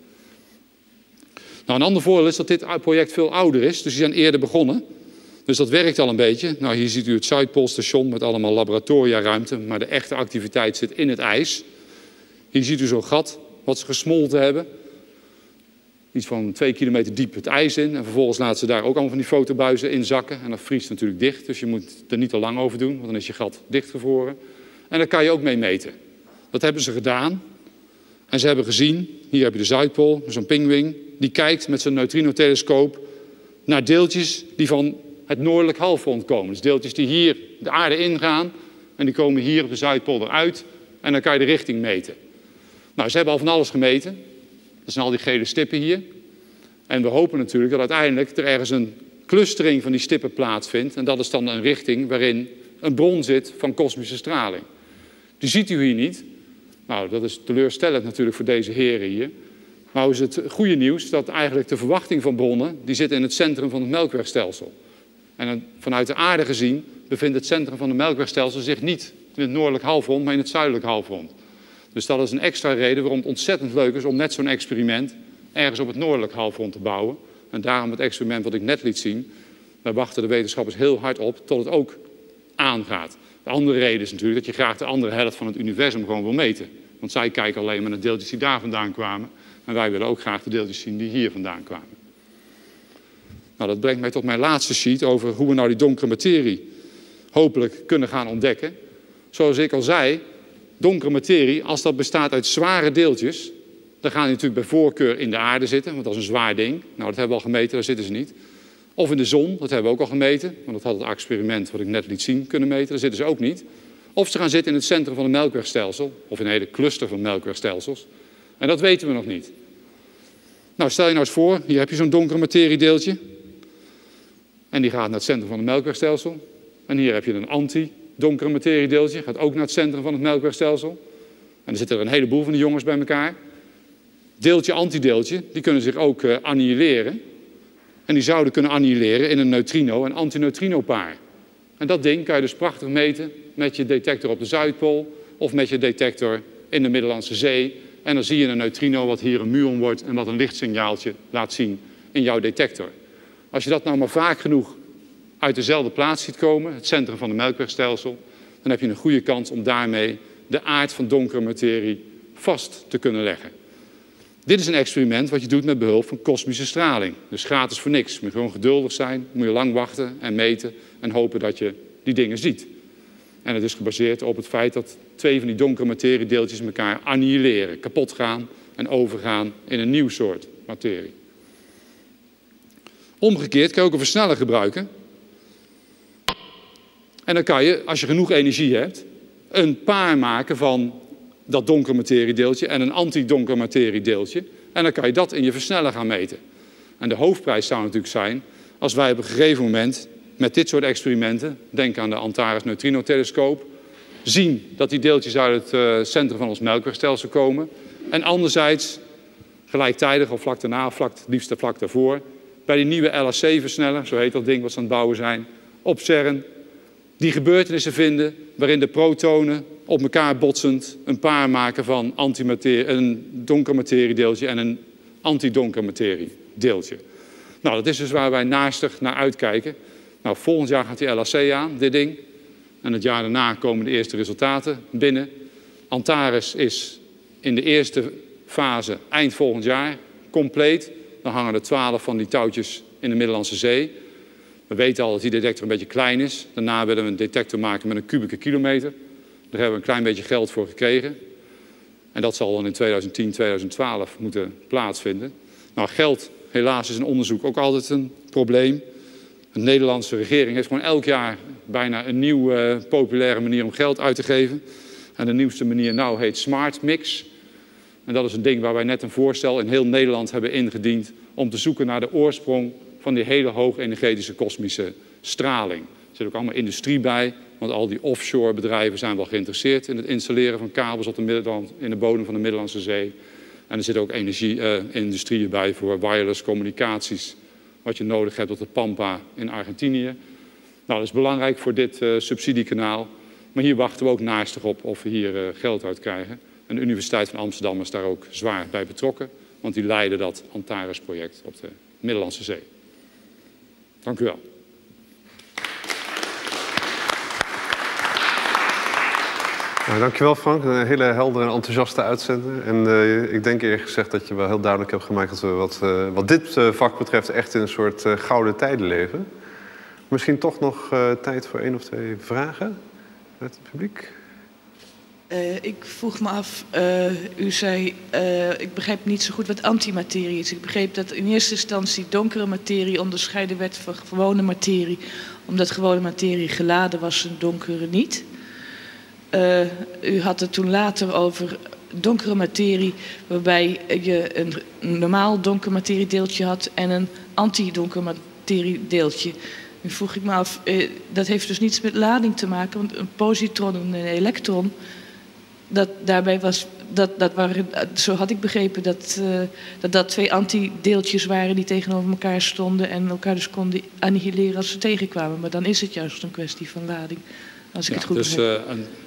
Nou, een ander voordeel is dat dit project veel ouder is, dus die zijn eerder begonnen. Dus dat werkt al een beetje. Nou, hier ziet u het Zuidpoolstation met allemaal laboratoriaruimte, maar de echte activiteit zit in het ijs. Hier ziet u zo'n gat wat ze gesmolten hebben. Iets van 2 kilometer diep het ijs in. En vervolgens laten ze daar ook allemaal van die fotobuizen in zakken. En dat vriest natuurlijk dicht, dus je moet er niet te lang over doen, want dan is je gat dichtgevroren. En daar kan je ook mee meten. Dat hebben ze gedaan. En ze hebben gezien, hier heb je de Zuidpool, zo'n pinguïn, die kijkt met zijn neutrinotelescoop naar deeltjes die van het noordelijk halfrond komen. Dus deeltjes die hier de aarde ingaan en die komen hier op de Zuidpool eruit en dan kan je de richting meten. Nou, ze hebben al van alles gemeten. Dat zijn al die gele stippen hier. En we hopen natuurlijk dat uiteindelijk er ergens een clustering van die stippen plaatsvindt. En dat is dan een richting waarin een bron zit van kosmische straling. Die ziet u hier niet. Nou, dat is teleurstellend natuurlijk voor deze heren hier. Maar is het goede nieuws dat eigenlijk de verwachting van bronnen, die zit in het centrum van het Melkwegstelsel. En vanuit de aarde gezien bevindt het centrum van het Melkwegstelsel zich niet in het noordelijk halfrond, maar in het zuidelijk halfrond. Dus dat is een extra reden waarom het ontzettend leuk is om net zo'n experiment ergens op het noordelijk halfrond te bouwen. En daarom het experiment wat ik net liet zien, daar wachten de wetenschappers heel hard op tot het ook aangaat. De andere reden is natuurlijk dat je graag de andere helft van het universum gewoon wil meten. Want zij kijken alleen maar naar deeltjes die daar vandaan kwamen. En wij willen ook graag de deeltjes zien die hier vandaan kwamen. Nou, dat brengt mij tot mijn laatste sheet over hoe we nou die donkere materie hopelijk kunnen gaan ontdekken. Zoals ik al zei, donkere materie, als dat bestaat uit zware deeltjes, dan gaan die natuurlijk bij voorkeur in de aarde zitten, want dat is een zwaar ding. Nou, dat hebben we al gemeten, daar zitten ze niet. Of in de zon, dat hebben we ook al gemeten, want dat had het experiment wat ik net liet zien kunnen meten, daar zitten ze ook niet. Of ze gaan zitten in het centrum van het Melkwegstelsel, of in een hele cluster van Melkwegstelsels. En dat weten we nog niet. Nou, stel je nou eens voor, hier heb je zo'n donkere materiedeeltje. En die gaat naar het centrum van het Melkwegstelsel. En hier heb je een anti-donkere materiedeeltje, gaat ook naar het centrum van het Melkwegstelsel. En er zitten er een heleboel van die jongens bij elkaar. Deeltje, antideeltje, die kunnen zich ook annihileren. En die zouden kunnen annihileren in een neutrino- en antineutrino-paar. En dat ding kan je dus prachtig meten met je detector op de Zuidpool of met je detector in de Middellandse Zee. En dan zie je een neutrino wat hier een muon wordt en wat een lichtsignaaltje laat zien in jouw detector. Als je dat nou maar vaak genoeg uit dezelfde plaats ziet komen, het centrum van het Melkwegstelsel, dan heb je een goede kans om daarmee de aard van donkere materie vast te kunnen leggen. Dit is een experiment wat je doet met behulp van kosmische straling. Dus gratis voor niks. Moet je gewoon geduldig zijn, moet je lang wachten en meten en hopen dat je die dingen ziet. En het is gebaseerd op het feit dat 2 van die donkere materiedeeltjes elkaar annihileren, kapot gaan en overgaan in een nieuw soort materie. Omgekeerd kan je ook een versneller gebruiken. En dan kan je, als je genoeg energie hebt, een paar maken van dat donkere materiedeeltje en een anti-donkere materiedeeltje. En dan kan je dat in je versneller gaan meten. En de hoofdprijs zou natuurlijk zijn als wij op een gegeven moment met dit soort experimenten, denk aan de Antares neutrino-telescoop, zien dat die deeltjes uit het centrum van ons melkwegstelsel komen. En anderzijds, gelijktijdig of vlak daarna, of het liefst vlak daarvoor, bij die nieuwe LHC-versneller, zo heet dat ding wat ze aan het bouwen zijn, op CERN, die gebeurtenissen vinden waarin de protonen op elkaar botsend een paar maken van een donker materiedeeltje en een antidonker materiedeeltje. Nou, dat is dus waar wij naastig naar uitkijken. Nou, volgend jaar gaat die LHC aan, dit ding. En het jaar daarna komen de eerste resultaten binnen. Antares is in de eerste fase eind volgend jaar compleet. Dan hangen er 12 van die touwtjes in de Middellandse Zee. We weten al dat die detector een beetje klein is. Daarna willen we een detector maken met een kubieke kilometer. Daar hebben we een klein beetje geld voor gekregen. En dat zal dan in 2010, 2012 moeten plaatsvinden. Nou, geld, helaas is in onderzoek ook altijd een probleem. De Nederlandse regering heeft gewoon elk jaar bijna een nieuwe populaire manier om geld uit te geven. En de nieuwste manier nou heet Smart Mix. En dat is een ding waar wij net een voorstel in heel Nederland hebben ingediend om te zoeken naar de oorsprong van die hele hoogenergetische kosmische straling. Er zit ook allemaal industrie bij, want al die offshore bedrijven zijn wel geïnteresseerd in het installeren van kabels op in de bodem van de Middellandse Zee. En er zitten ook industrieën bij voor wireless communicaties, wat je nodig hebt op de Pampa in Argentinië. Nou, dat is belangrijk voor dit subsidiekanaal. Maar hier wachten we ook naastig op of we hier geld uit krijgen. En de Universiteit van Amsterdam is daar ook zwaar bij betrokken, want die leiden dat Antares-project op de Middellandse Zee. Dank u wel. Nou, dankjewel Frank, een hele heldere en enthousiaste uitzending. En ik denk eerlijk gezegd dat je wel heel duidelijk hebt gemaakt dat we wat dit vak betreft echt in een soort gouden tijden leven. Misschien toch nog tijd voor 1 of 2 vragen uit het publiek. Ik vroeg me af, u zei, ik begrijp niet zo goed wat antimaterie is. Ik begreep dat in eerste instantie donkere materie onderscheiden werd van gewone materie, omdat gewone materie geladen was en donkere niet. U had het toen later over donkere materie, waarbij je een normaal donker materiedeeltje had en een anti-donker materiedeeltje. Nu vroeg ik me af, dat heeft dus niets met lading te maken, want een positron en een elektron, daarbij was, zo had ik begrepen dat 2 antideeltjes waren die tegenover elkaar stonden en elkaar dus konden annihileren als ze tegenkwamen. Maar dan is het juist een kwestie van lading, als ik het goed begrijp.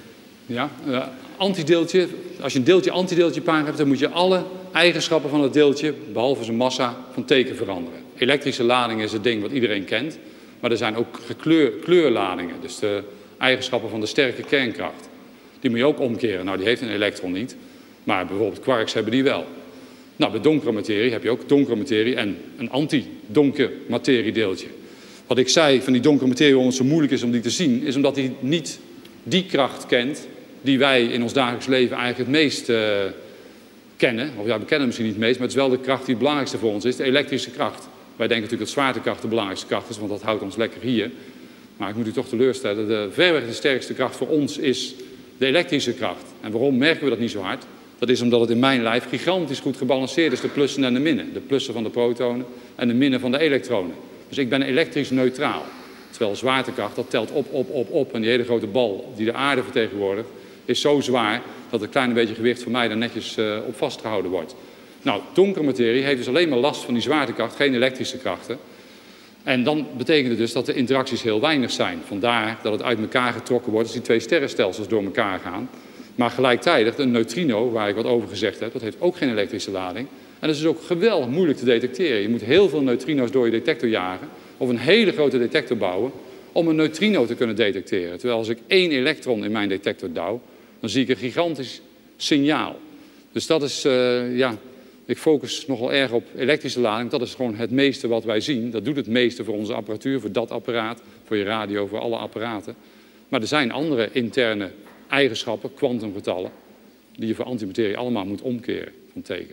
Antideeltje, als je een deeltje-antideeltje paar hebt, dan moet je alle eigenschappen van het deeltje, behalve zijn massa, van teken veranderen. Elektrische lading is het ding wat iedereen kent, maar er zijn ook kleurladingen, dus de eigenschappen van de sterke kernkracht. Die moet je ook omkeren. Nou, die heeft een elektron niet, maar bijvoorbeeld quarks hebben die wel. Nou, bij donkere materie heb je ook donkere materie en een anti-donker materiedeeltje. Wat ik zei van die donkere materie, waarom het zo moeilijk is om die te zien, is omdat die niet die kracht kent die wij in ons dagelijks leven eigenlijk het meest kennen. Of ja, we kennen misschien niet het meest, maar het is wel de kracht die het belangrijkste voor ons is, de elektrische kracht. Wij denken natuurlijk dat zwaartekracht de belangrijkste kracht is, want dat houdt ons lekker hier. Maar ik moet u toch teleurstellen, verreweg de sterkste kracht voor ons is de elektrische kracht. En waarom merken we dat niet zo hard? Dat is omdat het in mijn lijf gigantisch goed gebalanceerd is, de plussen en de minnen. De plussen van de protonen en de minnen van de elektronen. Dus ik ben elektrisch neutraal. Terwijl zwaartekracht, dat telt op. En die hele grote bal die de aarde vertegenwoordigt, is zo zwaar dat een klein beetje gewicht voor mij daar netjes op vastgehouden wordt. Nou, donkere materie heeft dus alleen maar last van die zwaartekracht, geen elektrische krachten. En dan betekent het dus dat de interacties heel weinig zijn. Vandaar dat het uit elkaar getrokken wordt als die 2 sterrenstelsels door elkaar gaan. Maar gelijktijdig, een neutrino, waar ik wat over gezegd heb, dat heeft ook geen elektrische lading. En dat is dus ook geweldig moeilijk te detecteren. Je moet heel veel neutrino's door je detector jagen, of een hele grote detector bouwen, om een neutrino te kunnen detecteren. Terwijl als ik 1 elektron in mijn detector douw, dan zie ik een gigantisch signaal. Dus dat is, ik focus nogal erg op elektrische lading. Dat is gewoon het meeste wat wij zien. Dat doet het meeste voor onze apparatuur, voor dat apparaat, voor je radio, voor alle apparaten. Maar er zijn andere interne eigenschappen, kwantumgetallen, die je voor antimaterie allemaal moet omkeren van teken.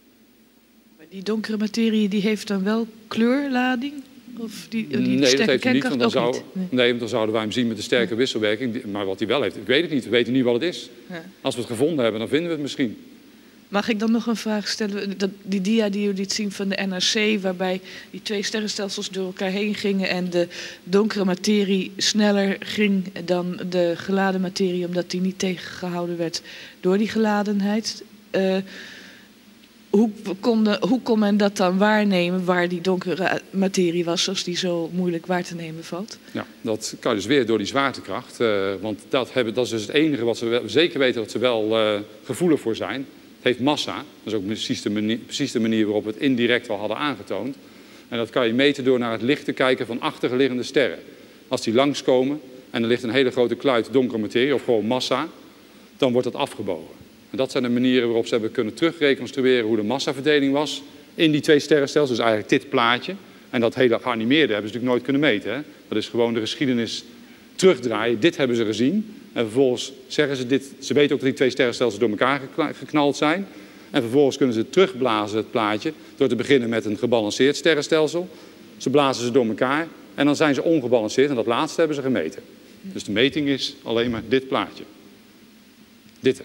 Die donkere materie die heeft dan wel kleurlading? Of die nee, dat heeft hij niet, want dan dan zouden wij hem zien met een sterke wisselwerking. Maar wat hij wel heeft, ik weet het niet. We weten niet wat het is. Ja. Als we het gevonden hebben, dan vinden we het misschien. Mag ik dan nog een vraag stellen? Die dia die u liet zien van de NRC, waarbij die 2 sterrenstelsels door elkaar heen gingen en de donkere materie sneller ging dan de geladen materie, omdat die niet tegengehouden werd door die geladenheid. Hoe kon men dat dan waarnemen, waar die donkere materie was, als die zo moeilijk waar te nemen valt? Ja, dat kan dus weer door die zwaartekracht. Want dat is dus het enige wat ze zeker weten dat ze wel gevoelig voor zijn. Het heeft massa. Dat is ook precies de manier waarop we het indirect al hadden aangetoond. En dat kan je meten door naar het licht te kijken van achterliggende sterren. Als die langskomen en er ligt een hele grote kluit donkere materie, of gewoon massa, dan wordt dat afgebogen. En dat zijn de manieren waarop ze hebben kunnen terugreconstrueren hoe de massaverdeling was in die 2 sterrenstelsels. Dus eigenlijk dit plaatje. En dat hele geanimeerde hebben ze natuurlijk nooit kunnen meten. Hè? Dat is gewoon de geschiedenis terugdraaien. Dit hebben ze gezien. En vervolgens zeggen ze dit. Ze weten ook dat die 2 sterrenstelsels door elkaar geknald zijn. En vervolgens kunnen ze terugblazen het plaatje door te beginnen met een gebalanceerd sterrenstelsel. Ze blazen ze door elkaar en dan zijn ze ongebalanceerd. En dat laatste hebben ze gemeten. Dus de meting is alleen maar dit plaatje. Dit.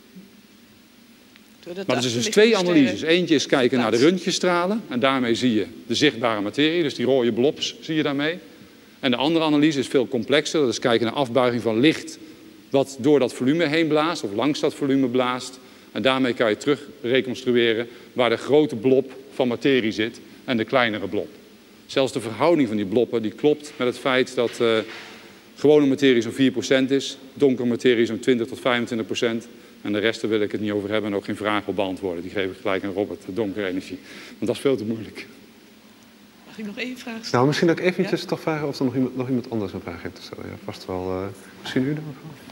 Maar er zijn dus 2 analyses. Eentje is kijken naar de röntgenstralen. En daarmee zie je de zichtbare materie. Dus die rode blobs zie je daarmee. En de andere analyse is veel complexer. Dat is kijken naar afbuiging van licht wat door dat volume heen blaast. Of langs dat volume blaast. En daarmee kan je terug reconstrueren waar de grote blob van materie zit en de kleinere blob. Zelfs de verhouding van die bloppen die klopt met het feit dat gewone materie zo'n 4% is. Donkere materie zo'n 20 tot 25%. En de rest daar wil ik het niet over hebben en ook geen vragen op beantwoorden. Die geef ik gelijk aan Robert, de donkere energie. Want dat is veel te moeilijk. Mag ik nog één vraag stellen? Nou, misschien dat ik eventjes toch vragen of er nog iemand anders een vraag heeft te stellen. Ja, vast wel. Misschien u dan?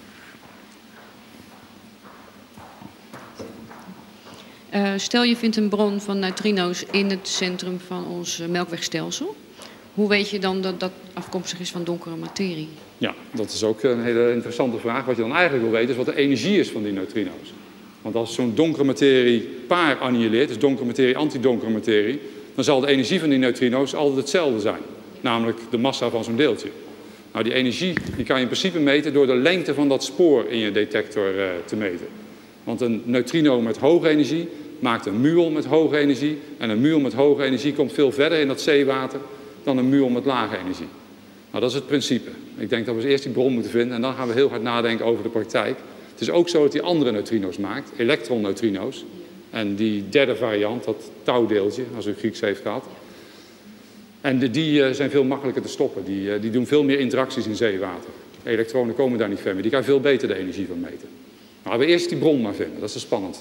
Stel je vindt een bron van neutrino's in het centrum van ons melkwegstelsel. Hoe weet je dan dat dat afkomstig is van donkere materie? Ja, dat is ook een hele interessante vraag. Wat je dan eigenlijk wil weten is wat de energie is van die neutrino's. Want als zo'n donkere materie paar annihileert, dus donkere materie, antidonkere materie, dan zal de energie van die neutrino's altijd hetzelfde zijn. Namelijk de massa van zo'n deeltje. Nou, die energie die kan je in principe meten door de lengte van dat spoor in je detector te meten. Want een neutrino met hoge energie maakt een muon met hoge energie. En een muon met hoge energie komt veel verder in dat zeewater dan een muon met lage energie. Nou, dat is het principe. Ik denk dat we eerst die bron moeten vinden en dan gaan we heel hard nadenken over de praktijk. Het is ook zo dat hij andere neutrino's maakt, elektron-neutrino's. En die derde variant, dat taudeeltje, als u Grieks heeft gehad. En die zijn veel makkelijker te stoppen. Die doen veel meer interacties in zeewater. De elektronen komen daar niet ver mee. Die kan je veel beter de energie van meten. Maar we eerst die bron maar vinden, dat is het spannendste.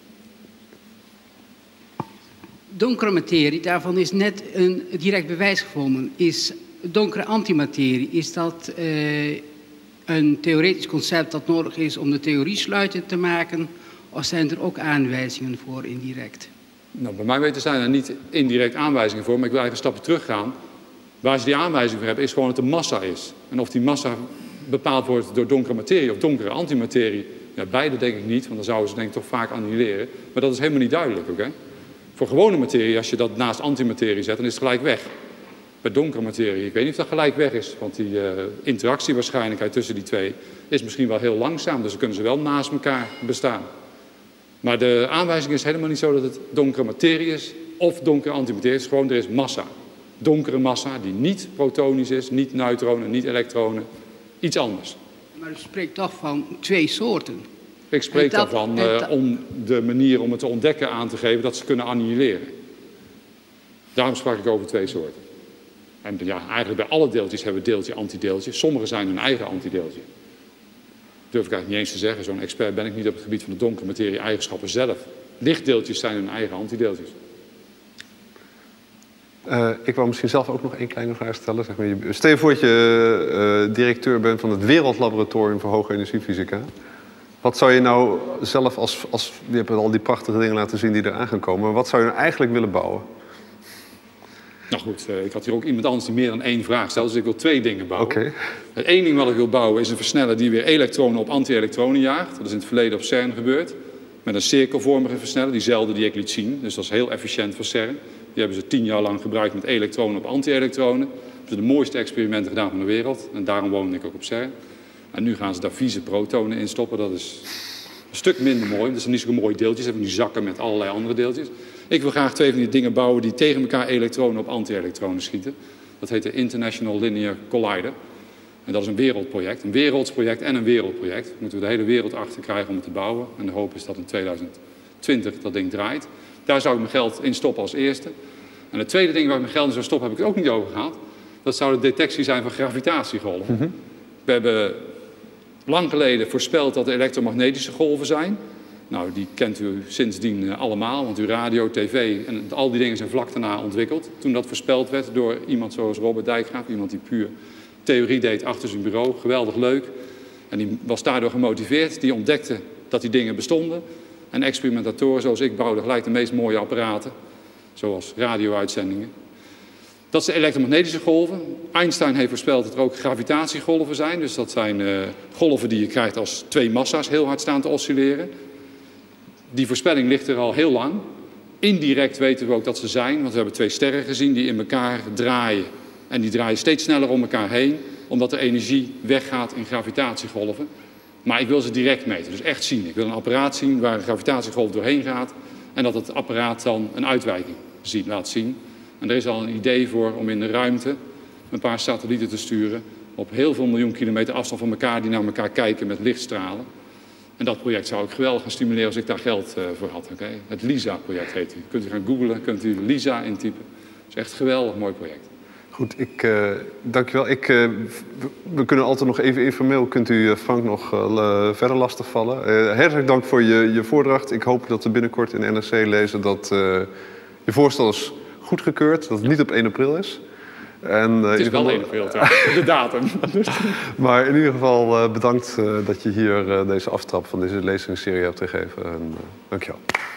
Donkere materie, daarvan is net een direct bewijs gevonden. Is donkere antimaterie, is dat een theoretisch concept dat nodig is om de theorie sluitend te maken? Of zijn er ook aanwijzingen voor indirect? Nou, bij mij weten zijn er niet indirect aanwijzingen voor, maar ik wil eigenlijk een stapje teruggaan. Waar ze die aanwijzing voor hebben is gewoon dat de massa is. En of die massa bepaald wordt door donkere materie of donkere antimaterie, ja, beide denk ik niet, want dan zouden ze denk ik toch vaak annihileren. Maar dat is helemaal niet duidelijk, oké? Voor gewone materie, als je dat naast antimaterie zet, dan is het gelijk weg. Bij donkere materie, ik weet niet of dat gelijk weg is, want die interactiewaarschijnlijkheid tussen die twee is misschien wel heel langzaam, dus dan kunnen ze wel naast elkaar bestaan. Maar de aanwijzing is helemaal niet zo dat het donkere materie is of donkere antimaterie. Het is gewoon, er is massa. Donkere massa die niet protonisch is, niet neutronen, niet elektronen, iets anders. Maar u spreekt toch van 2 soorten? Ik spreek daarvan om de manier om het te ontdekken aan te geven dat ze kunnen annihileren. Daarom sprak ik over 2 soorten. En ja, eigenlijk bij alle deeltjes hebben we deeltje, antideeltje. Sommige zijn hun eigen antideeltje. Durf ik eigenlijk niet eens te zeggen. Zo'n expert ben ik niet op het gebied van de donkere materie eigenschappen zelf. Lichtdeeltjes zijn hun eigen antideeltjes. Ik wou misschien zelf ook nog 1 kleine vraag stellen. Zeg maar, stel je voor dat je directeur bent van het Wereldlaboratorium voor Hoge Energiefysica. Wat zou je nou zelf als je hebt al die prachtige dingen laten zien die eraan gaan komen. Wat zou je nou eigenlijk willen bouwen? Nou goed, ik had hier ook iemand anders die meer dan 1 vraag stelt. Dus ik wil 2 dingen bouwen. Okay. Het 1 ding wat ik wil bouwen is een versneller die weer elektronen op anti-elektronen jaagt. Dat is in het verleden op CERN gebeurd. Met een cirkelvormige versneller, diezelfde die ik liet zien. Dus dat is heel efficiënt voor CERN. Die hebben ze 10 jaar lang gebruikt met elektronen op anti-elektronen. Hebben ze de mooiste experimenten gedaan van de wereld. En daarom woonde ik ook op CERN. En nu gaan ze daar vieze protonen in stoppen. Dat is stuk minder mooi, want dat zijn niet zo mooie deeltjes. Hebben die zakken met allerlei andere deeltjes. Ik wil graag 2 van die dingen bouwen die tegen elkaar elektronen op anti-elektronen schieten. Dat heet de International Linear Collider. En dat is een wereldproject. Een wereldsproject en een wereldproject. Moeten we de hele wereld achter krijgen om het te bouwen. En de hoop is dat in 2020 dat ding draait. Daar zou ik mijn geld in stoppen als eerste. En het tweede ding waar ik mijn geld in zou stoppen, heb ik het ook niet over gehad. Dat zou de detectie zijn van gravitatiegolven. We hebben lang geleden voorspeld dat er elektromagnetische golven zijn. Nou, die kent u sindsdien allemaal, want uw radio, tv en al die dingen zijn vlak daarna ontwikkeld. Toen dat voorspeld werd door iemand zoals Robert Dijkgraaf, iemand die puur theorie deed achter zijn bureau, geweldig leuk. En die was daardoor gemotiveerd, die ontdekte dat die dingen bestonden. En experimentatoren zoals ik bouwden gelijk de meest mooie apparaten, zoals radio-uitzendingen. Dat zijn elektromagnetische golven. Einstein heeft voorspeld dat er ook gravitatiegolven zijn. Dus dat zijn golven die je krijgt als 2 massa's heel hard staan te oscilleren. Die voorspelling ligt er al heel lang. Indirect weten we ook dat ze zijn, want we hebben 2 sterren gezien die in elkaar draaien. En die draaien steeds sneller om elkaar heen, omdat de energie weggaat in gravitatiegolven. Maar ik wil ze direct meten, dus echt zien. Ik wil een apparaat zien waar een gravitatiegolf doorheen gaat en dat het apparaat dan een uitwijking laat zien. En er is al een idee voor om in de ruimte een paar satellieten te sturen op heel veel miljoen kilometer afstand van elkaar die naar elkaar kijken met lichtstralen. En dat project zou ik geweldig gaan stimuleren als ik daar geld voor had. Okay? Het LISA-project heet u. Kunt u gaan googlen, kunt u LISA intypen. Het is echt een geweldig mooi project. Goed, dankjewel. We kunnen altijd nog even informeel, kunt u Frank nog verder lastigvallen. Hartelijk dank voor je voordracht. Ik hoop dat we binnenkort in NRC lezen dat je voorstel is goedgekeurd, dat het niet op 1 april is. En, het is wel 1 april trouwens, de datum. Maar in ieder geval bedankt dat je hier deze aftrap van deze lezingsserie hebt gegeven. En, dankjewel.